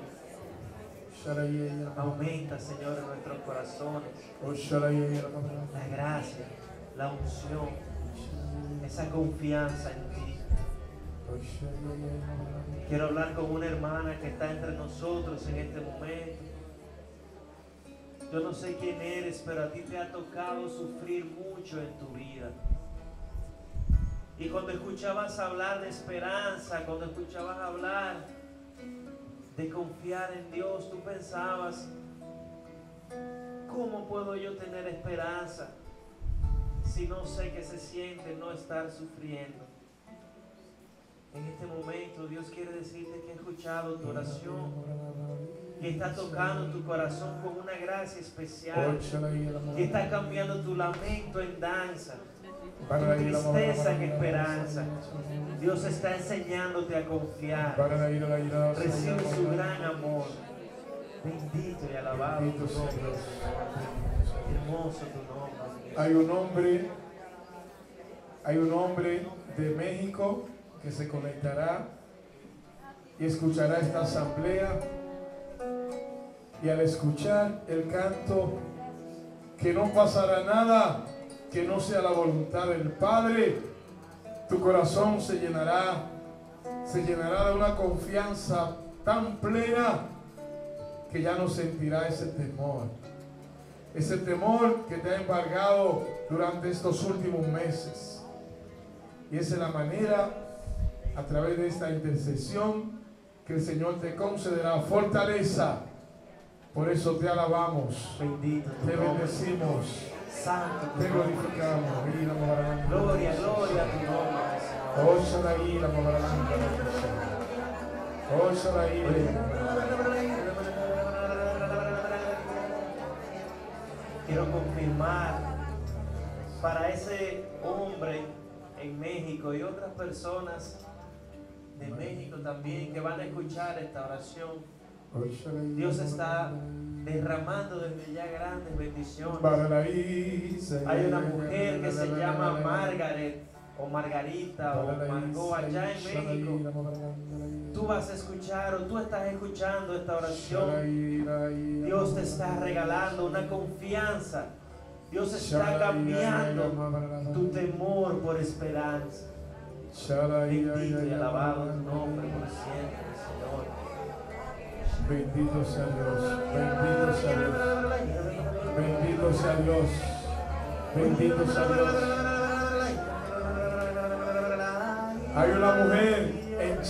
Aumenta, Señor, en nuestros corazones la gracia, la unción, esa confianza en ti. Quiero hablar con una hermana que está entre nosotros en este momento. Yo no sé quién eres, pero a ti te ha tocado sufrir mucho en tu vida. Y cuando escuchabas hablar de esperanza, cuando escuchabas hablar de confiar en Dios, tú pensabas, ¿cómo puedo yo tener esperanza si no sé qué se siente no estar sufriendo? En este momento Dios quiere decirte que ha escuchado tu oración, que está tocando tu corazón con una gracia especial, que está cambiando tu lamento en danza, tu tristeza en esperanza. Dios está enseñándote a confiar. Recibe su gran amor. Bendito y alabado tu nombre. Hermoso tu nombre. Hay un hombre de México que se conectará y escuchará esta asamblea, y al escuchar el canto, que no pasará nada que no sea la voluntad del Padre, tu corazón se llenará de una confianza tan plena que ya no sentirá ese temor que te ha embargado durante estos últimos meses. Y esa es la manera, a través de esta intercesión, que el Señor te concederá fortaleza. Por eso te alabamos, Bendito tu te nombre. bendecimos, Santo tu te nombre. glorificamos. Gloria, gloria a tu nombre, Señor. Quiero confirmar para ese hombre en México y otras personas de México también que van a escuchar esta oración. Dios está derramando desde ya grandes bendiciones. Hay una mujer que se llama Margaret o Margarita o Margot allá en México. Tú vas a escuchar o tú estás escuchando esta oración. Dios te está regalando una confianza. Dios está cambiando tu temor por esperanza. Bendito y alabado tu nombre por siempre, Señor. Bendito sea Dios, bendito sea Dios, bendito sea Dios, bendito sea Dios. Hay una mujer en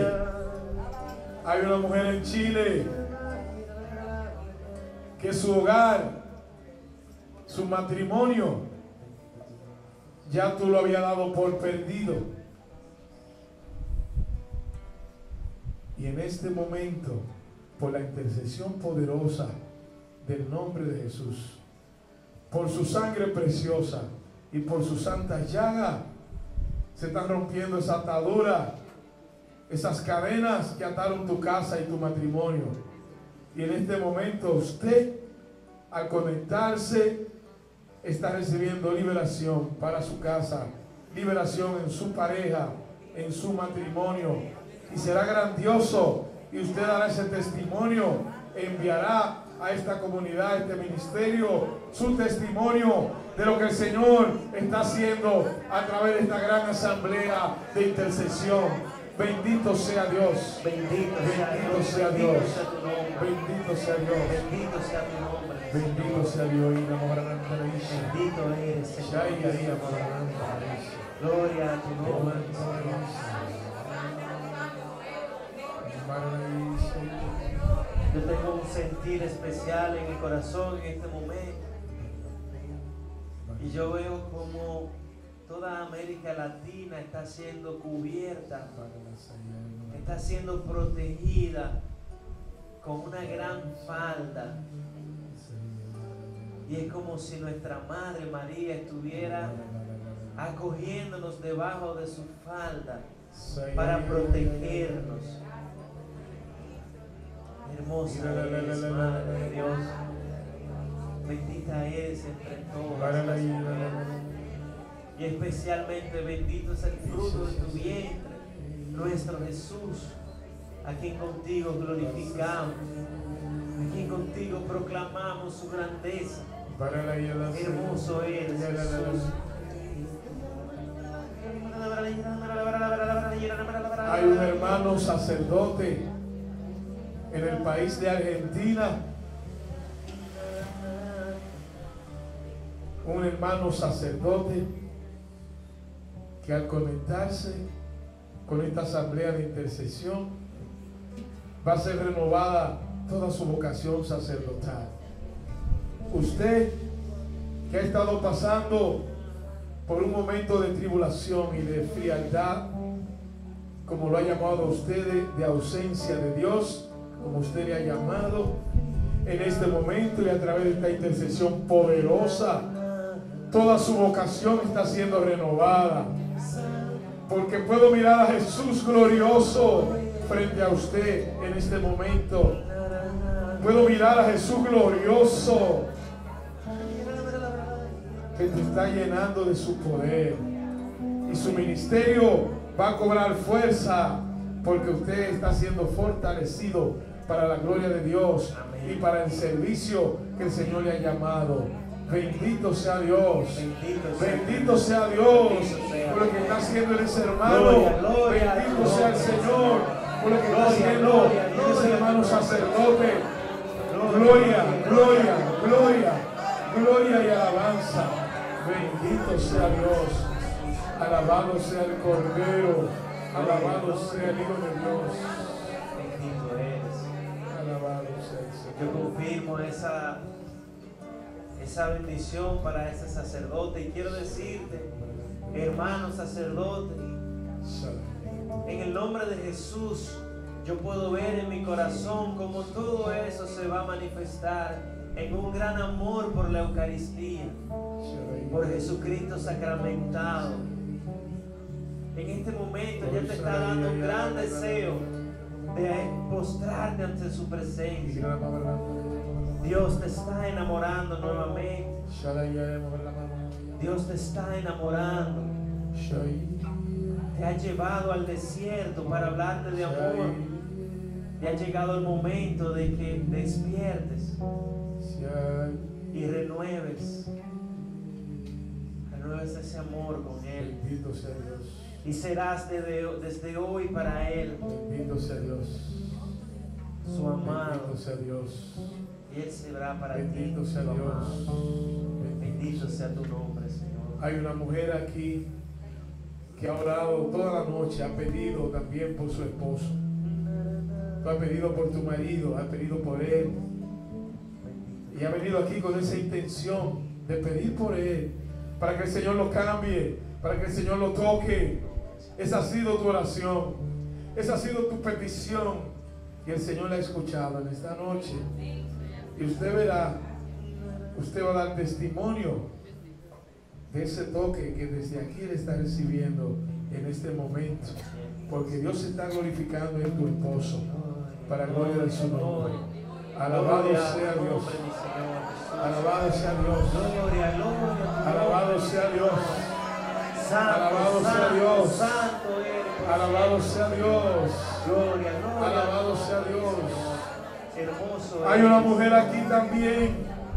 Chile, que su hogar, su matrimonio, ya tú lo habías dado por perdido. Y en este momento, por la intercesión poderosa del nombre de Jesús, por su sangre preciosa y por su santa llaga, se están rompiendo esa atadura, esas cadenas que ataron tu casa y tu matrimonio. Y en este momento usted, al conectarse, está recibiendo liberación para su casa, liberación en su pareja, en su matrimonio. Y será grandioso. Y usted dará ese testimonio, enviará a esta comunidad, a este ministerio, su testimonio de lo que el Señor está haciendo a través de esta gran asamblea de intercesión. Bendito sea Dios. Bendito sea Dios. Bendito sea tu nombre. Bendito sea Dios. Bendito sea tu nombre. Bendito sea Dios. Bendito eres, Señor. Gloria a tu nombre. Yo tengo un sentir especial en el corazón en este momento. Y yo veo como toda América Latina está siendo cubierta, está siendo protegida con una gran falda. Y es como si nuestra Madre María estuviera acogiéndonos debajo de su falda para protegernos. Hermosa eres, Madre de Dios. Bendita eres entre todas las mujeres. Y especialmente bendito es el fruto de tu vientre, nuestro Jesús, a quien contigo glorificamos, a quien contigo proclamamos su grandeza. Hermoso eres, Jesús. Hay un hermano sacerdote en el país de Argentina, un hermano sacerdote que al conectarse con esta asamblea de intercesión va a ser renovada toda su vocación sacerdotal. Usted que ha estado pasando por un momento de tribulación y de frialdad, como lo ha llamado a usted, de ausencia de Dios, como usted le ha llamado, en este momento y a través de esta intercesión poderosa, toda su vocación está siendo renovada, porque puedo mirar a Jesús glorioso frente a usted en este momento. Puedo mirar a Jesús glorioso que te está llenando de su poder, y su ministerio va a cobrar fuerza porque usted está siendo fortalecido para la gloria de Dios y para el servicio que el Señor le ha llamado. Bendito sea Dios, bendito sea Dios por lo que está haciendo en ese hermano. Bendito sea el Señor por lo que está haciendo en ese hermano sacerdote. Gloria, gloria, gloria, gloria y alabanza. Bendito sea Dios, alabado sea el Cordero, alabado sea el Hijo de Dios. Bendito eres. Alabado sea el Señor. Yo confirmo esa bendición para ese sacerdote, y quiero decirte, hermano sacerdote, en el nombre de Jesús, yo puedo ver en mi corazón cómo todo eso se va a manifestar en un gran amor por la Eucaristía, por Jesucristo sacramentado. En este momento ya te está dando un gran deseo de postrarte ante su presencia. Dios te está enamorando nuevamente. Dios te está enamorando. Te ha llevado al desierto para hablarte de amor. Ya ha llegado el momento de que despiertes y renueves ese amor con Él. Bendito sea Dios. Y serás desde hoy para Él. Bendito sea Dios. Su amado. Bendito sea Dios. Y Él será para ti. Bendito sea tu Dios. amado. Bendito sea tu nombre, Señor. Hay una mujer aquí que ha orado toda la noche, ha pedido también por su esposo. Tú has pedido por tu marido, has pedido por él. Y ha venido aquí con esa intención de pedir por él, para que el Señor lo cambie, para que el Señor lo toque. Esa ha sido tu oración, esa ha sido tu petición, y el Señor la ha escuchado en esta noche. Y usted verá, usted va a dar testimonio de ese toque que desde aquí le está recibiendo en este momento, porque Dios se está glorificando en tu esposo para gloria de su nombre. Alabado sea Dios, alabado sea Dios, alabado sea Dios, alabado sea Dios, alabado sea Dios, alabado sea Dios. Hay una mujer aquí también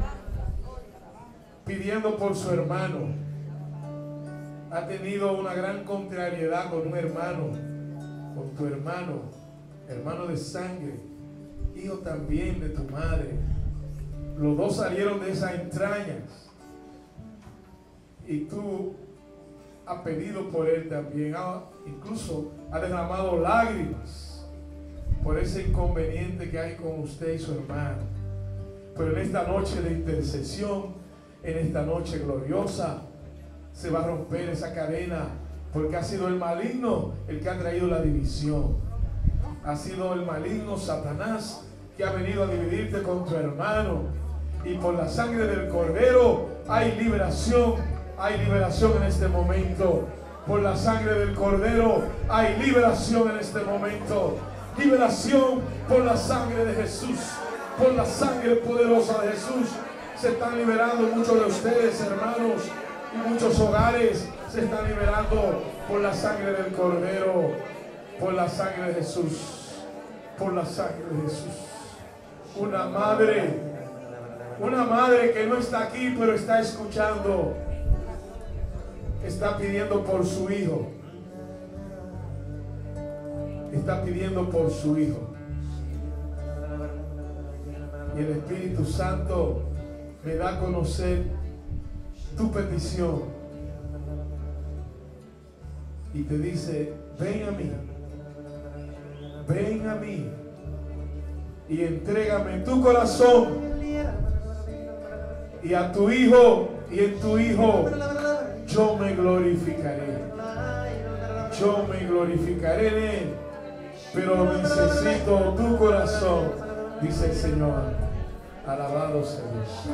pidiendo por su hermano. Ha tenido una gran contrariedad con un hermano, con tu hermano, hermano de sangre, hijo también de tu madre. Los dos salieron de esas entrañas, y tú has pedido por él también, incluso ha derramado lágrimas por ese inconveniente que hay con usted y su hermano. Pero en esta noche de intercesión, en esta noche gloriosa, se va a romper esa cadena, porque ha sido el maligno el que ha traído la división. Ha sido el maligno Satanás que ha venido a dividirte con tu hermano, y por la sangre del Cordero hay liberación en este momento. Por la sangre del Cordero hay liberación en este momento. Liberación por la sangre de Jesús, por la sangre poderosa de Jesús. Se están liberando muchos de ustedes, hermanos, y muchos hogares se están liberando por la sangre del Cordero, por la sangre de Jesús, por la sangre de Jesús. Una madre que no está aquí, pero está escuchando, está pidiendo por su hijo. Está pidiendo por su hijo. Y el Espíritu Santo me da a conocer tu petición. Y te dice, ven a mí. Ven a mí. Y entrégame tu corazón. Y a tu hijo y en tu hijo yo me glorificaré. Yo me glorificaré en él. Pero necesito tu corazón, dice el Señor. Alabado sea Dios.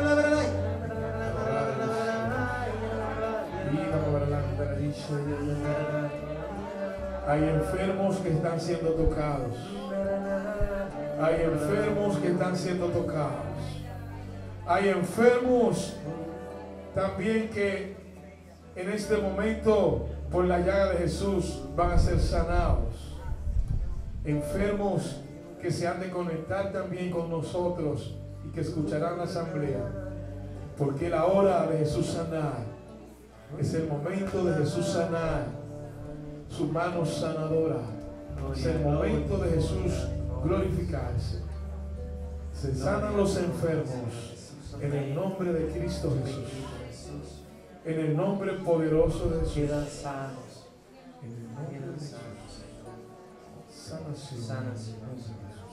Hay enfermos que están siendo tocados. Hay enfermos que están siendo tocados. Hay enfermos también que en este momento por la llaga de Jesús van a ser sanados. Enfermos que se han de conectar también con nosotros y que escucharán la asamblea, porque la hora de Jesús sanar es el momento de Jesús sanar, su mano sanadora. Es el momento de Jesús glorificarse. Se sanan los enfermos en el nombre de Cristo Jesús, en el nombre poderoso de Jesús. En el nombre de Jesús. Sanación. Sana Jesús.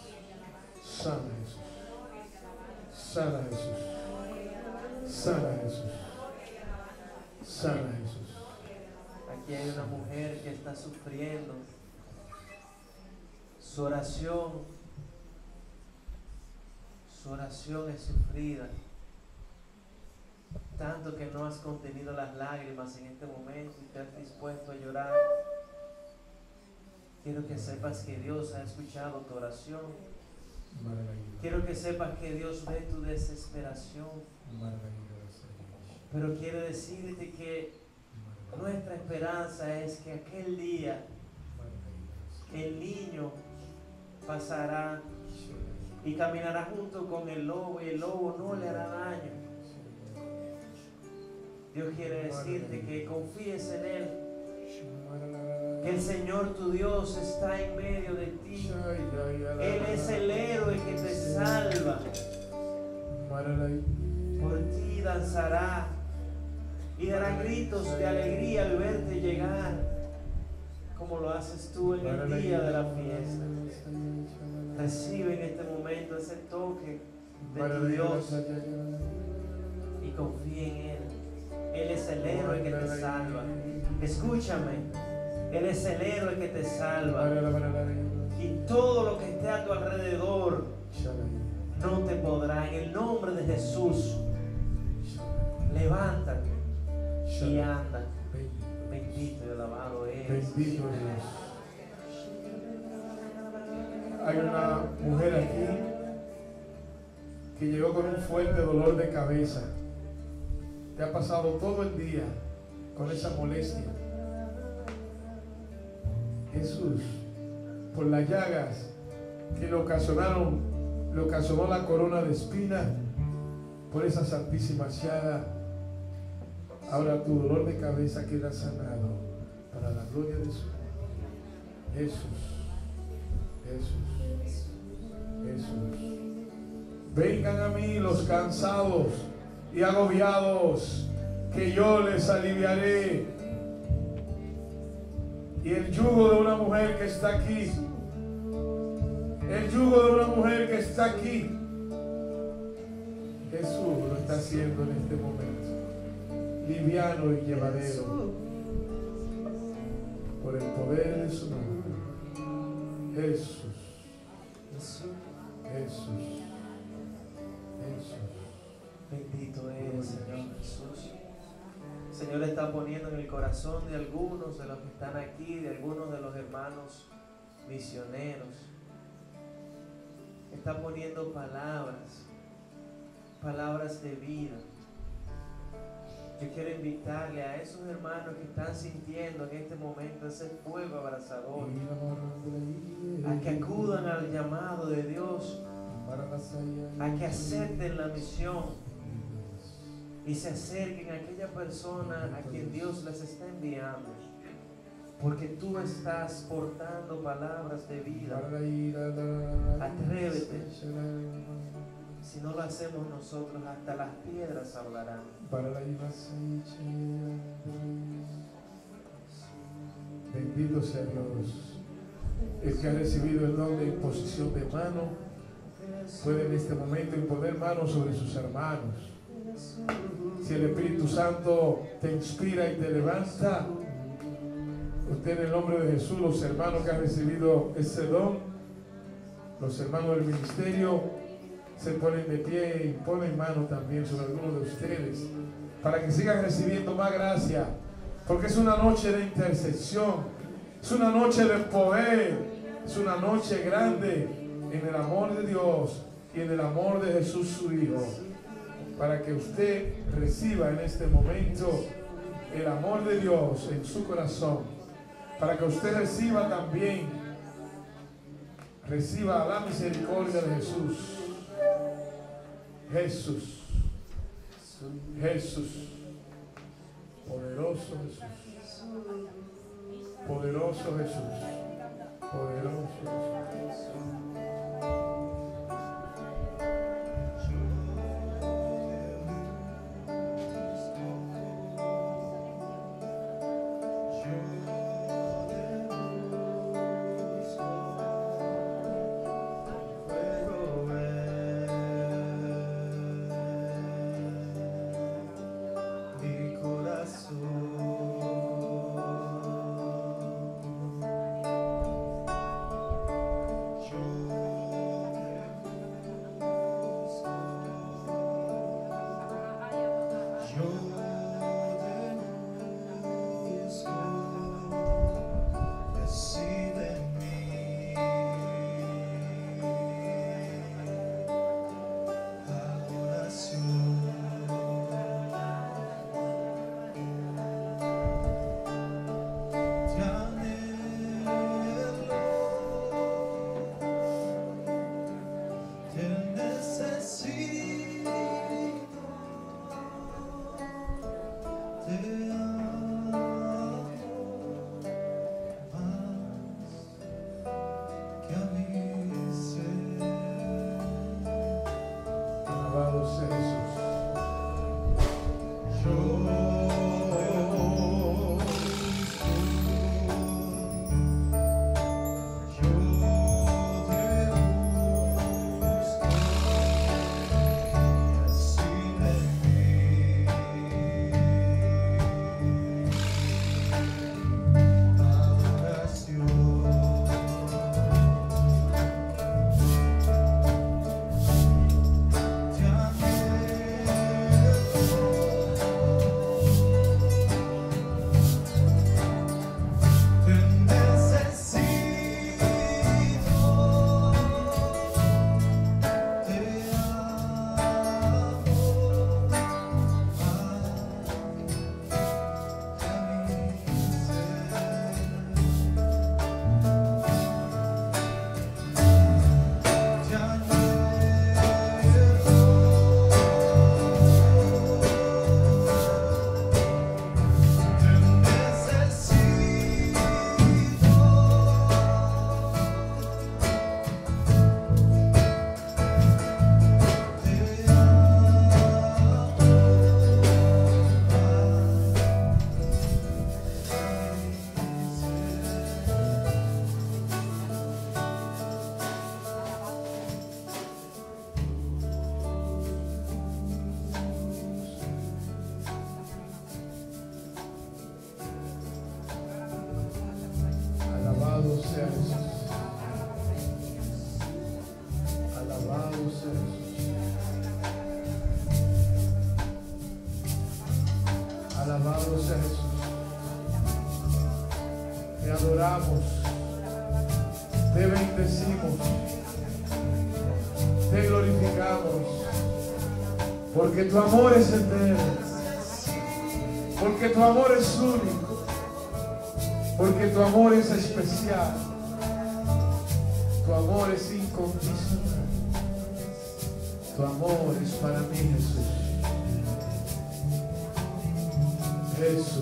Sana Jesús. Sana Jesús. Sana Jesús. Aquí hay una mujer que está sufriendo. Su oración es sufrida. Tanto que no has contenido las lágrimas en este momento y te has dispuesto a llorar. Quiero que sepas que Dios ha escuchado tu oración. Quiero que sepas que Dios ve tu desesperación. Pero quiero decirte que nuestra esperanza es que aquel día el niño pasará y caminará junto con el lobo y el lobo no le hará daño. Dios quiere decirte que confíes en Él, que el Señor tu Dios está en medio de ti. Él es el héroe que te salva. Por ti danzará y dará gritos de alegría al verte llegar, como lo haces tú en el día de la fiesta. Recibe en este momento ese toque de tu Dios y confía en Él. Él es el héroe que te salva. Escúchame, Él es el héroe que te salva. Y todo lo que esté a tu alrededor no te podrá. En el nombre de Jesús, levántate y anda. Bendito y alabado es. Bendito Dios. Hay una mujer aquí que llegó con un fuerte dolor de cabeza. Te ha pasado todo el día con esa molestia. Jesús, por las llagas que le ocasionó la corona de espinas, por esa santísima llaga, ahora tu dolor de cabeza queda sanado para la gloria de su nombre. Jesús, Jesús, Jesús. Vengan a mí los cansados y agobiados, que yo les aliviaré. Y el yugo de una mujer que está aquí, el yugo de una mujer que está aquí, Jesús lo está haciendo en este momento, liviano y llevadero, por el poder de su nombre. Jesús, Jesús, Jesús. Bendito eres, Señor Jesús. El Señor está poniendo en el corazón de algunos de los que están aquí, de algunos de los hermanos misioneros. Está poniendo palabras de vida. Yo quiero invitarle a esos hermanos que están sintiendo en este momento ese fuego abrasador, a que acudan al llamado de Dios, a que acepten la misión y se acerquen a aquella persona a quien Dios les está enviando, porque tú estás portando palabras de vida. Atrévete. Si no lo hacemos nosotros, hasta las piedras hablarán. Bendito sea Dios. El que ha recibido el don de imposición de mano puede en este momento imponer manos sobre sus hermanos. Si el Espíritu Santo te inspira y te levanta, usted, en el nombre de Jesús, los hermanos que han recibido ese don, los hermanos del ministerio, se ponen de pie y ponen mano también sobre algunos de ustedes para que sigan recibiendo más gracia, porque es una noche de intercesión, es una noche de poder, es una noche grande en el amor de Dios y en el amor de Jesús su Hijo, para que usted reciba en este momento el amor de Dios en su corazón, para que usted reciba también, reciba la misericordia de Jesús. Jesús, Jesús, poderoso Jesús, poderoso Jesús, poderoso Jesús. Alabado sea Jesús. Te adoramos, te bendecimos, te glorificamos, porque tu amor es eterno, Porque tu amor es único. Porque tu amor es especial. Tu amor es incondicional. Tu amor es para mí, Jesús. Jesús.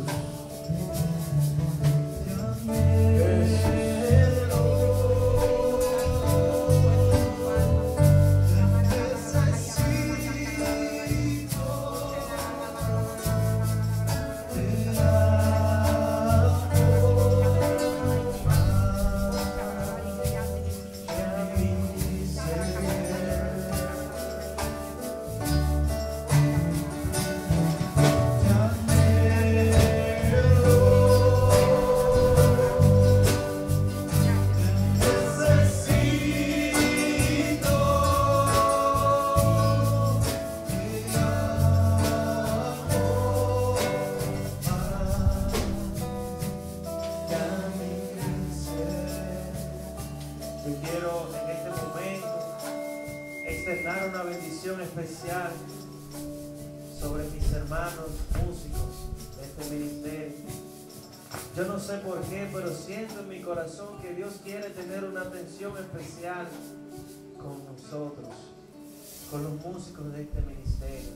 Una bendición especial sobre mis hermanos músicos de este ministerio. Yo no sé por qué, pero siento en mi corazón que Dios quiere tener una atención especial con nosotros, con los músicos de este ministerio.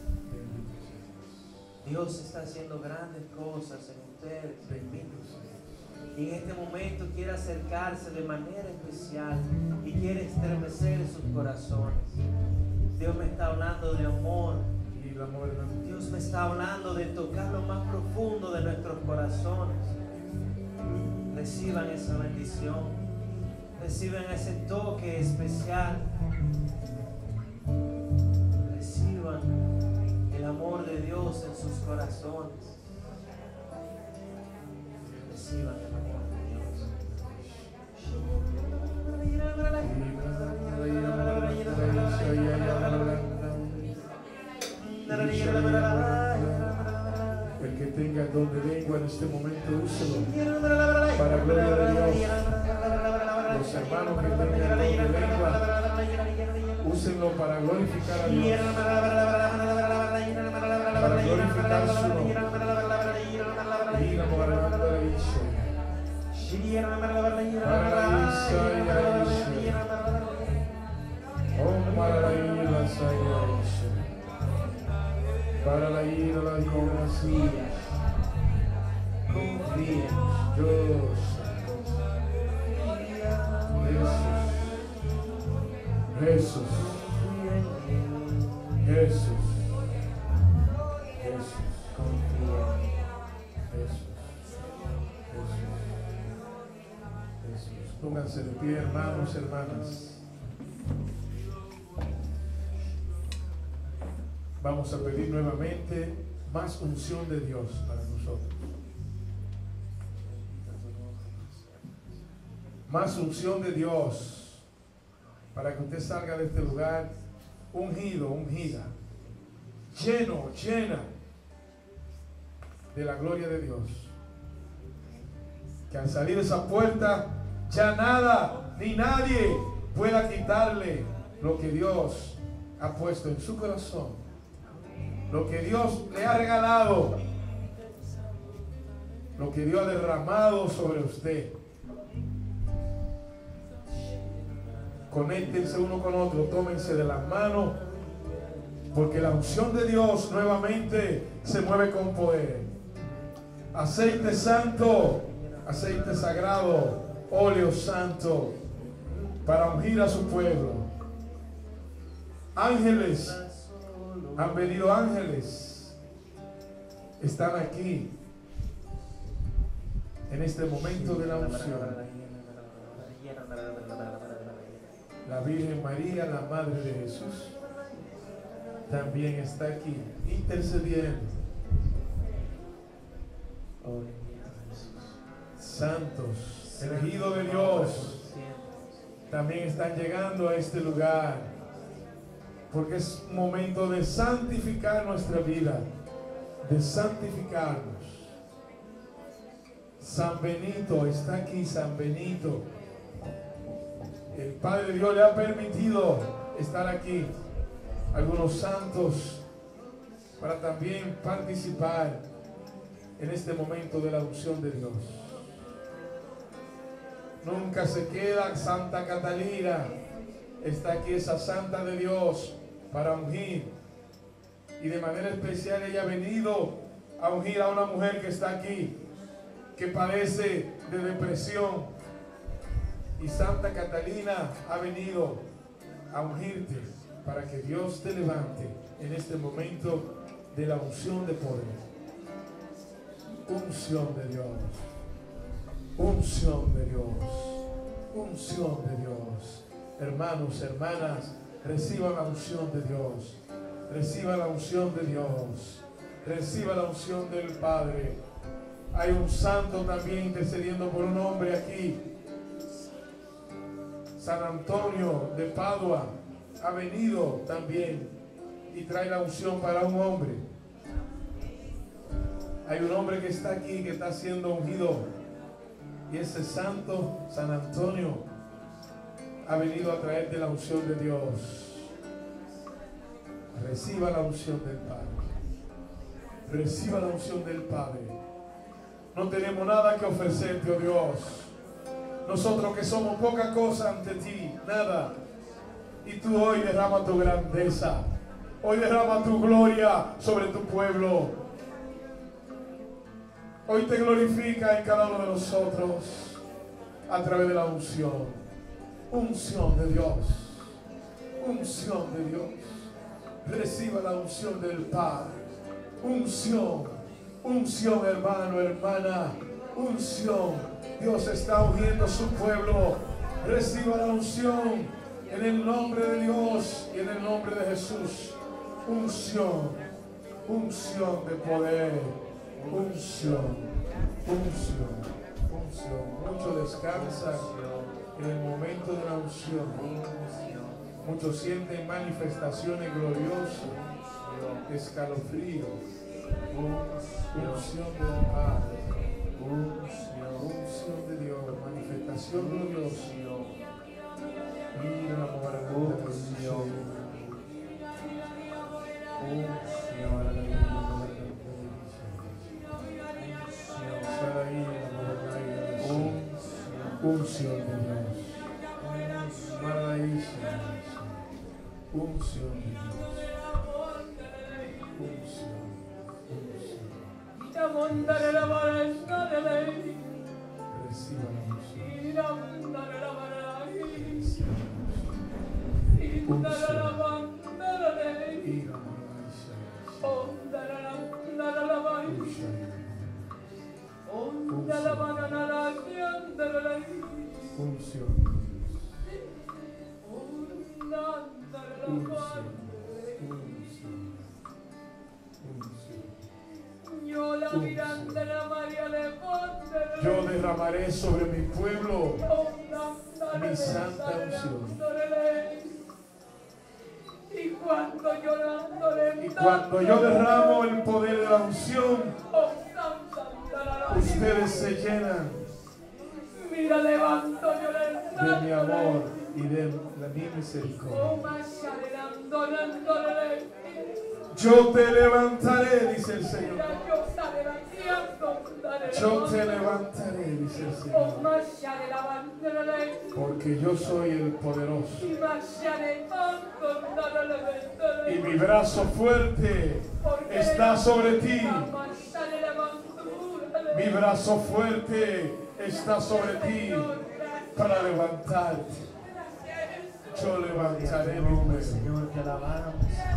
Dios está haciendo grandes cosas en ustedes, y en este momento quiere acercarse de manera especial y quiere estremecer sus corazones. Dios me está hablando de amor. Dios me está hablando de tocar lo más profundo de nuestros corazones. Reciban esa bendición. Reciban ese toque especial. Reciban el amor de Dios en sus corazones. Reciban el amor de Dios. El que tenga don de lengua en este momento, úselo para gloria de Dios. Los hermanos que tengan don de lengua, úsenlo para glorificar a Dios, para glorificar su nombre. Para la ira, la confía, Dios, Jesús, pónganse de pie, hermanos, hermanas. Vamos a pedir nuevamente más unción de Dios para nosotros. Más unción de Dios para que usted salga de este lugar ungido, ungida, lleno, llena de la gloria de Dios. Que al salir de esa puerta ya nada ni nadie pueda quitarle lo que Dios ha puesto en su corazón. Lo que Dios le ha regalado, lo que Dios ha derramado sobre usted. Conéctense uno con otro, tómense de las manos, porque la unción de Dios nuevamente se mueve con poder. Aceite santo, aceite sagrado, óleo santo, para ungir a su pueblo. Ángeles. Han venido ángeles, están aquí en este momento de la unción. La Virgen María, la Madre de Jesús, también está aquí intercediendo. Santos, elegidos de Dios, también están llegando a este lugar. Porque es un momento de santificar nuestra vida, de santificarnos. San Benito está aquí, San Benito. El Padre Dios le ha permitido estar aquí. Algunos santos para también participar en este momento de la unción de Dios. Nunca se queda Santa Catalina. Está aquí esa santa de Dios para ungir. Y de manera especial ella ha venido a ungir a una mujer que está aquí, que padece de depresión. Y Santa Catalina ha venido a ungirte para que Dios te levante en este momento de la unción de poder. Unción de Dios. Unción de Dios. Unción de Dios. Hermanos, hermanas, reciban la unción de Dios. Reciba la unción de Dios. Reciba la unción del Padre. Hay un santo también intercediendo por un hombre aquí. San Antonio de Padua ha venido también y trae la unción para un hombre. Hay un hombre que está aquí, que está siendo ungido. Y ese santo, San Antonio, ha venido a traerte la unción de Dios. Reciba la unción del Padre. Reciba la unción del Padre. No tenemos nada que ofrecerte, oh Dios. Nosotros que somos poca cosa ante ti, nada. Y tú hoy derrama tu grandeza. Hoy derrama tu gloria sobre tu pueblo. Hoy te glorifica en cada uno de nosotros a través de la unción. Unción de Dios. Unción de Dios. Reciba la unción del Padre. Unción. Unción, hermano, hermana. Unción. Dios está ungiendo su pueblo. Reciba la unción en el nombre de Dios y en el nombre de Jesús. Unción. Unción de poder. Unción. Unción. Unción. Mucho descansa en el momento de la unción. Muchos sienten manifestaciones gloriosas, escalofríos. Unción del Padre. Unción de Dios. Manifestación gloriosa. Mira la maravilla. Unción. Unción de Dios. Maravillosa. Unción de Dios. Unción. Reciba la unción. Yo derramaré sobre mi pueblo mi santa unción. Y cuando yo derramo el poder de la unción, ustedes se llenan de mi amor y de mi misericordia. Yo te levantaré, dice el Señor. Yo te levantaré, dice el Señor. Porque yo soy el poderoso. Y mi brazo fuerte está sobre ti. Mi brazo fuerte está sobre ti para levantarte. Yo levantaré mi mano. Señor, te alabamos.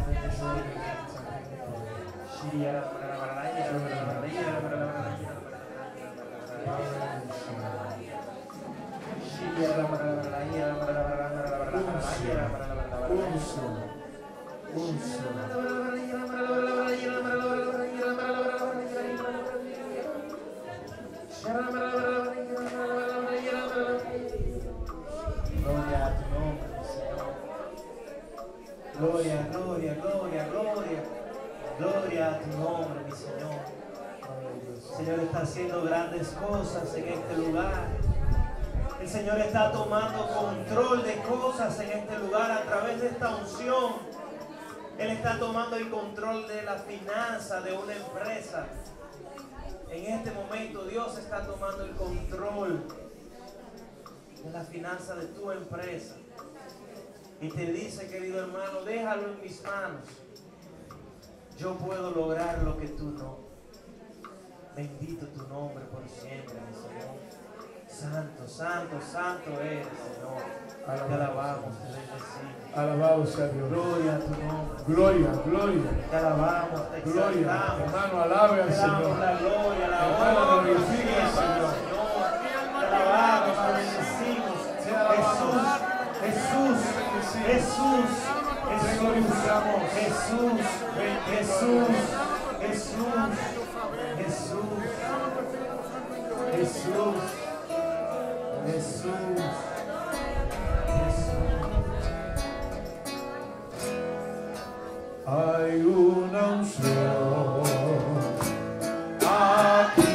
Gloria a tu nombre, Señor. Gloria, gloria, gloria, gloria. Gloria a tu nombre, mi Señor. El Señor está haciendo grandes cosas en este lugar. El Señor está tomando control de cosas en este lugar a través de esta unción. Él está tomando el control de la finanza de una empresa. En este momento Dios está tomando el control de la finanza de tu empresa. Y te dice, querido hermano, déjalo en mis manos. Yo puedo lograr lo que tú no. Bendito tu nombre por siempre, mi Señor. Santo, santo, santo eres, Señor. Te alabamos, te bendecimos. Alabado sea Dios. Gloria a tu nombre. Gloria, gloria. Te alabamos, te Gloria. exaltamos. Hermano, alabe al Te damos Señor. la gloria, la Hermano, honra, glorifique al Señor. Te alabamos, te bendecimos. Jesús, Jesús, Jesús, Te glorificamos. Jesús, Jesús, Jesús, Jesús, Jesús, Jesús, Hay una unción aquí.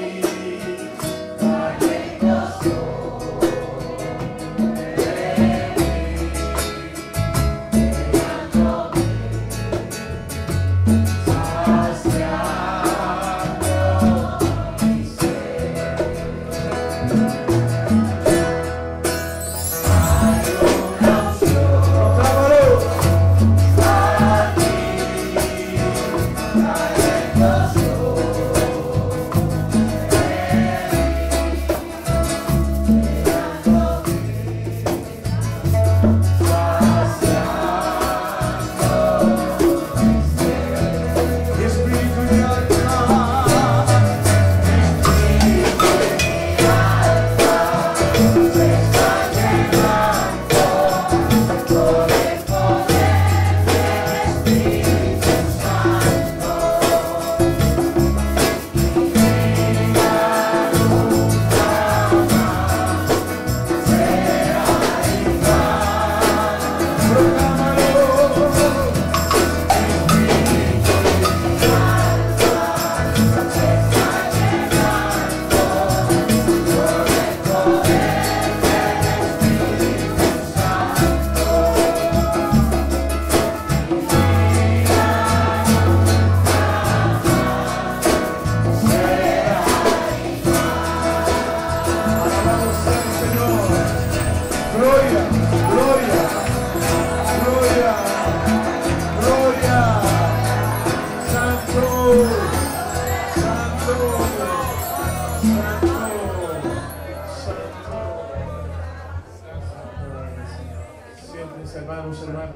Hermanos, hermanas.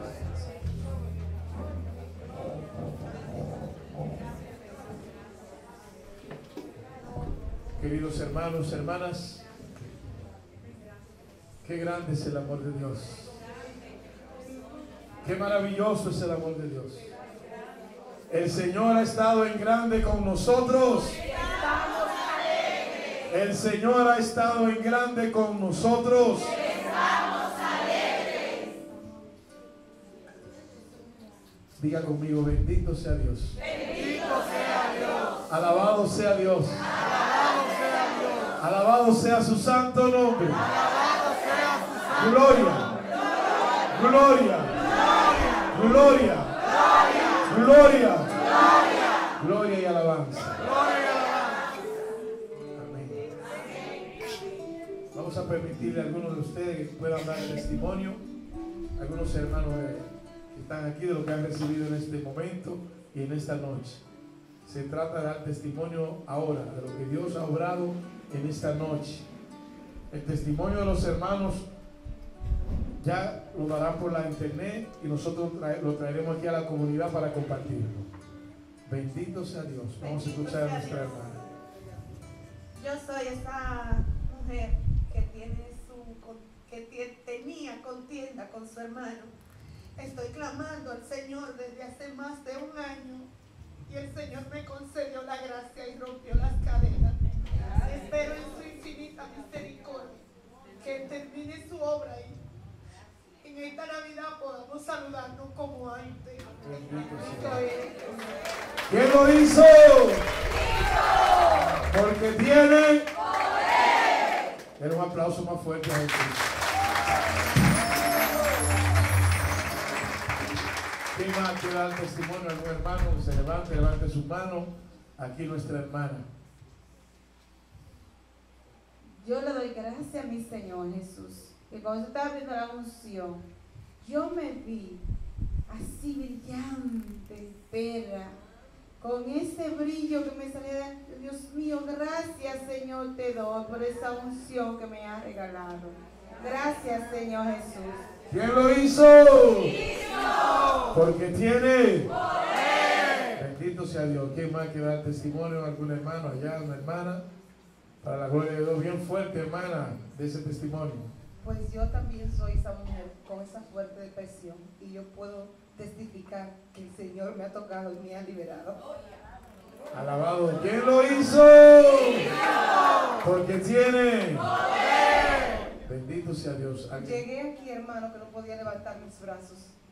Queridos hermanos, hermanas, qué grande es el amor de Dios. Qué maravilloso es el amor de Dios. El Señor ha estado en grande con nosotros. El Señor ha estado en grande con nosotros. Diga conmigo, bendito sea Dios. Bendito sea Dios. Alabado sea Dios. Alabado sea Dios. Alabado sea su santo nombre. Alabado sea su santo Gloria. Gloria. Gloria. Gloria. Gloria y alabanza. Amén. Vamos a permitirle a algunos de ustedes que puedan dar testimonio. Algunos hermanos que están aquí de lo que han recibido en este momento y en esta noche. Se trata de dar testimonio ahora de lo que Dios ha obrado en esta noche. El testimonio de los hermanos ya lo darán por la internet y nosotros lo traeremos aquí a la comunidad para compartirlo. Bendito sea Dios. Vamos a escuchar a nuestra hermana. Yo soy esa mujer que tenía contienda con su hermano. Estoy clamando al Señor desde hace más de un año y el Señor me concedió la gracia y rompió las cadenas. Espero en su infinita misericordia que termine su obra y en esta Navidad podamos saludarnos como antes. ¿Quién lo hizo? Porque tiene poder. Den un aplauso más fuerte a Jesús. ¿Quién más quiere dar testimonio a algún hermano que se levante su mano? Aquí nuestra hermana. gracias, mi Señor Jesús, que cuando yo estaba viendo la unción, yo me vi así brillante, perra, con ese brillo que me salía. Dios mío, gracias, Señor, te doy por esa unción que me has regalado. Gracias, Señor Jesús. ¿Quién lo hizo? Porque tiene poder. Bendito sea Dios. ¿Quién más quiere dar testimonio? ¿Algún hermano allá, una hermana? Para la gloria de Dios, bien fuerte, hermana, de ese testimonio. Pues yo también soy esa mujer con esa fuerte depresión y yo puedo testificar que el Señor me ha tocado y me ha liberado. Alabado. ¿Quién lo hizo? Porque tiene poder. Bendito sea Dios. Llegué aquí, hermano, que no podía levantar mis brazos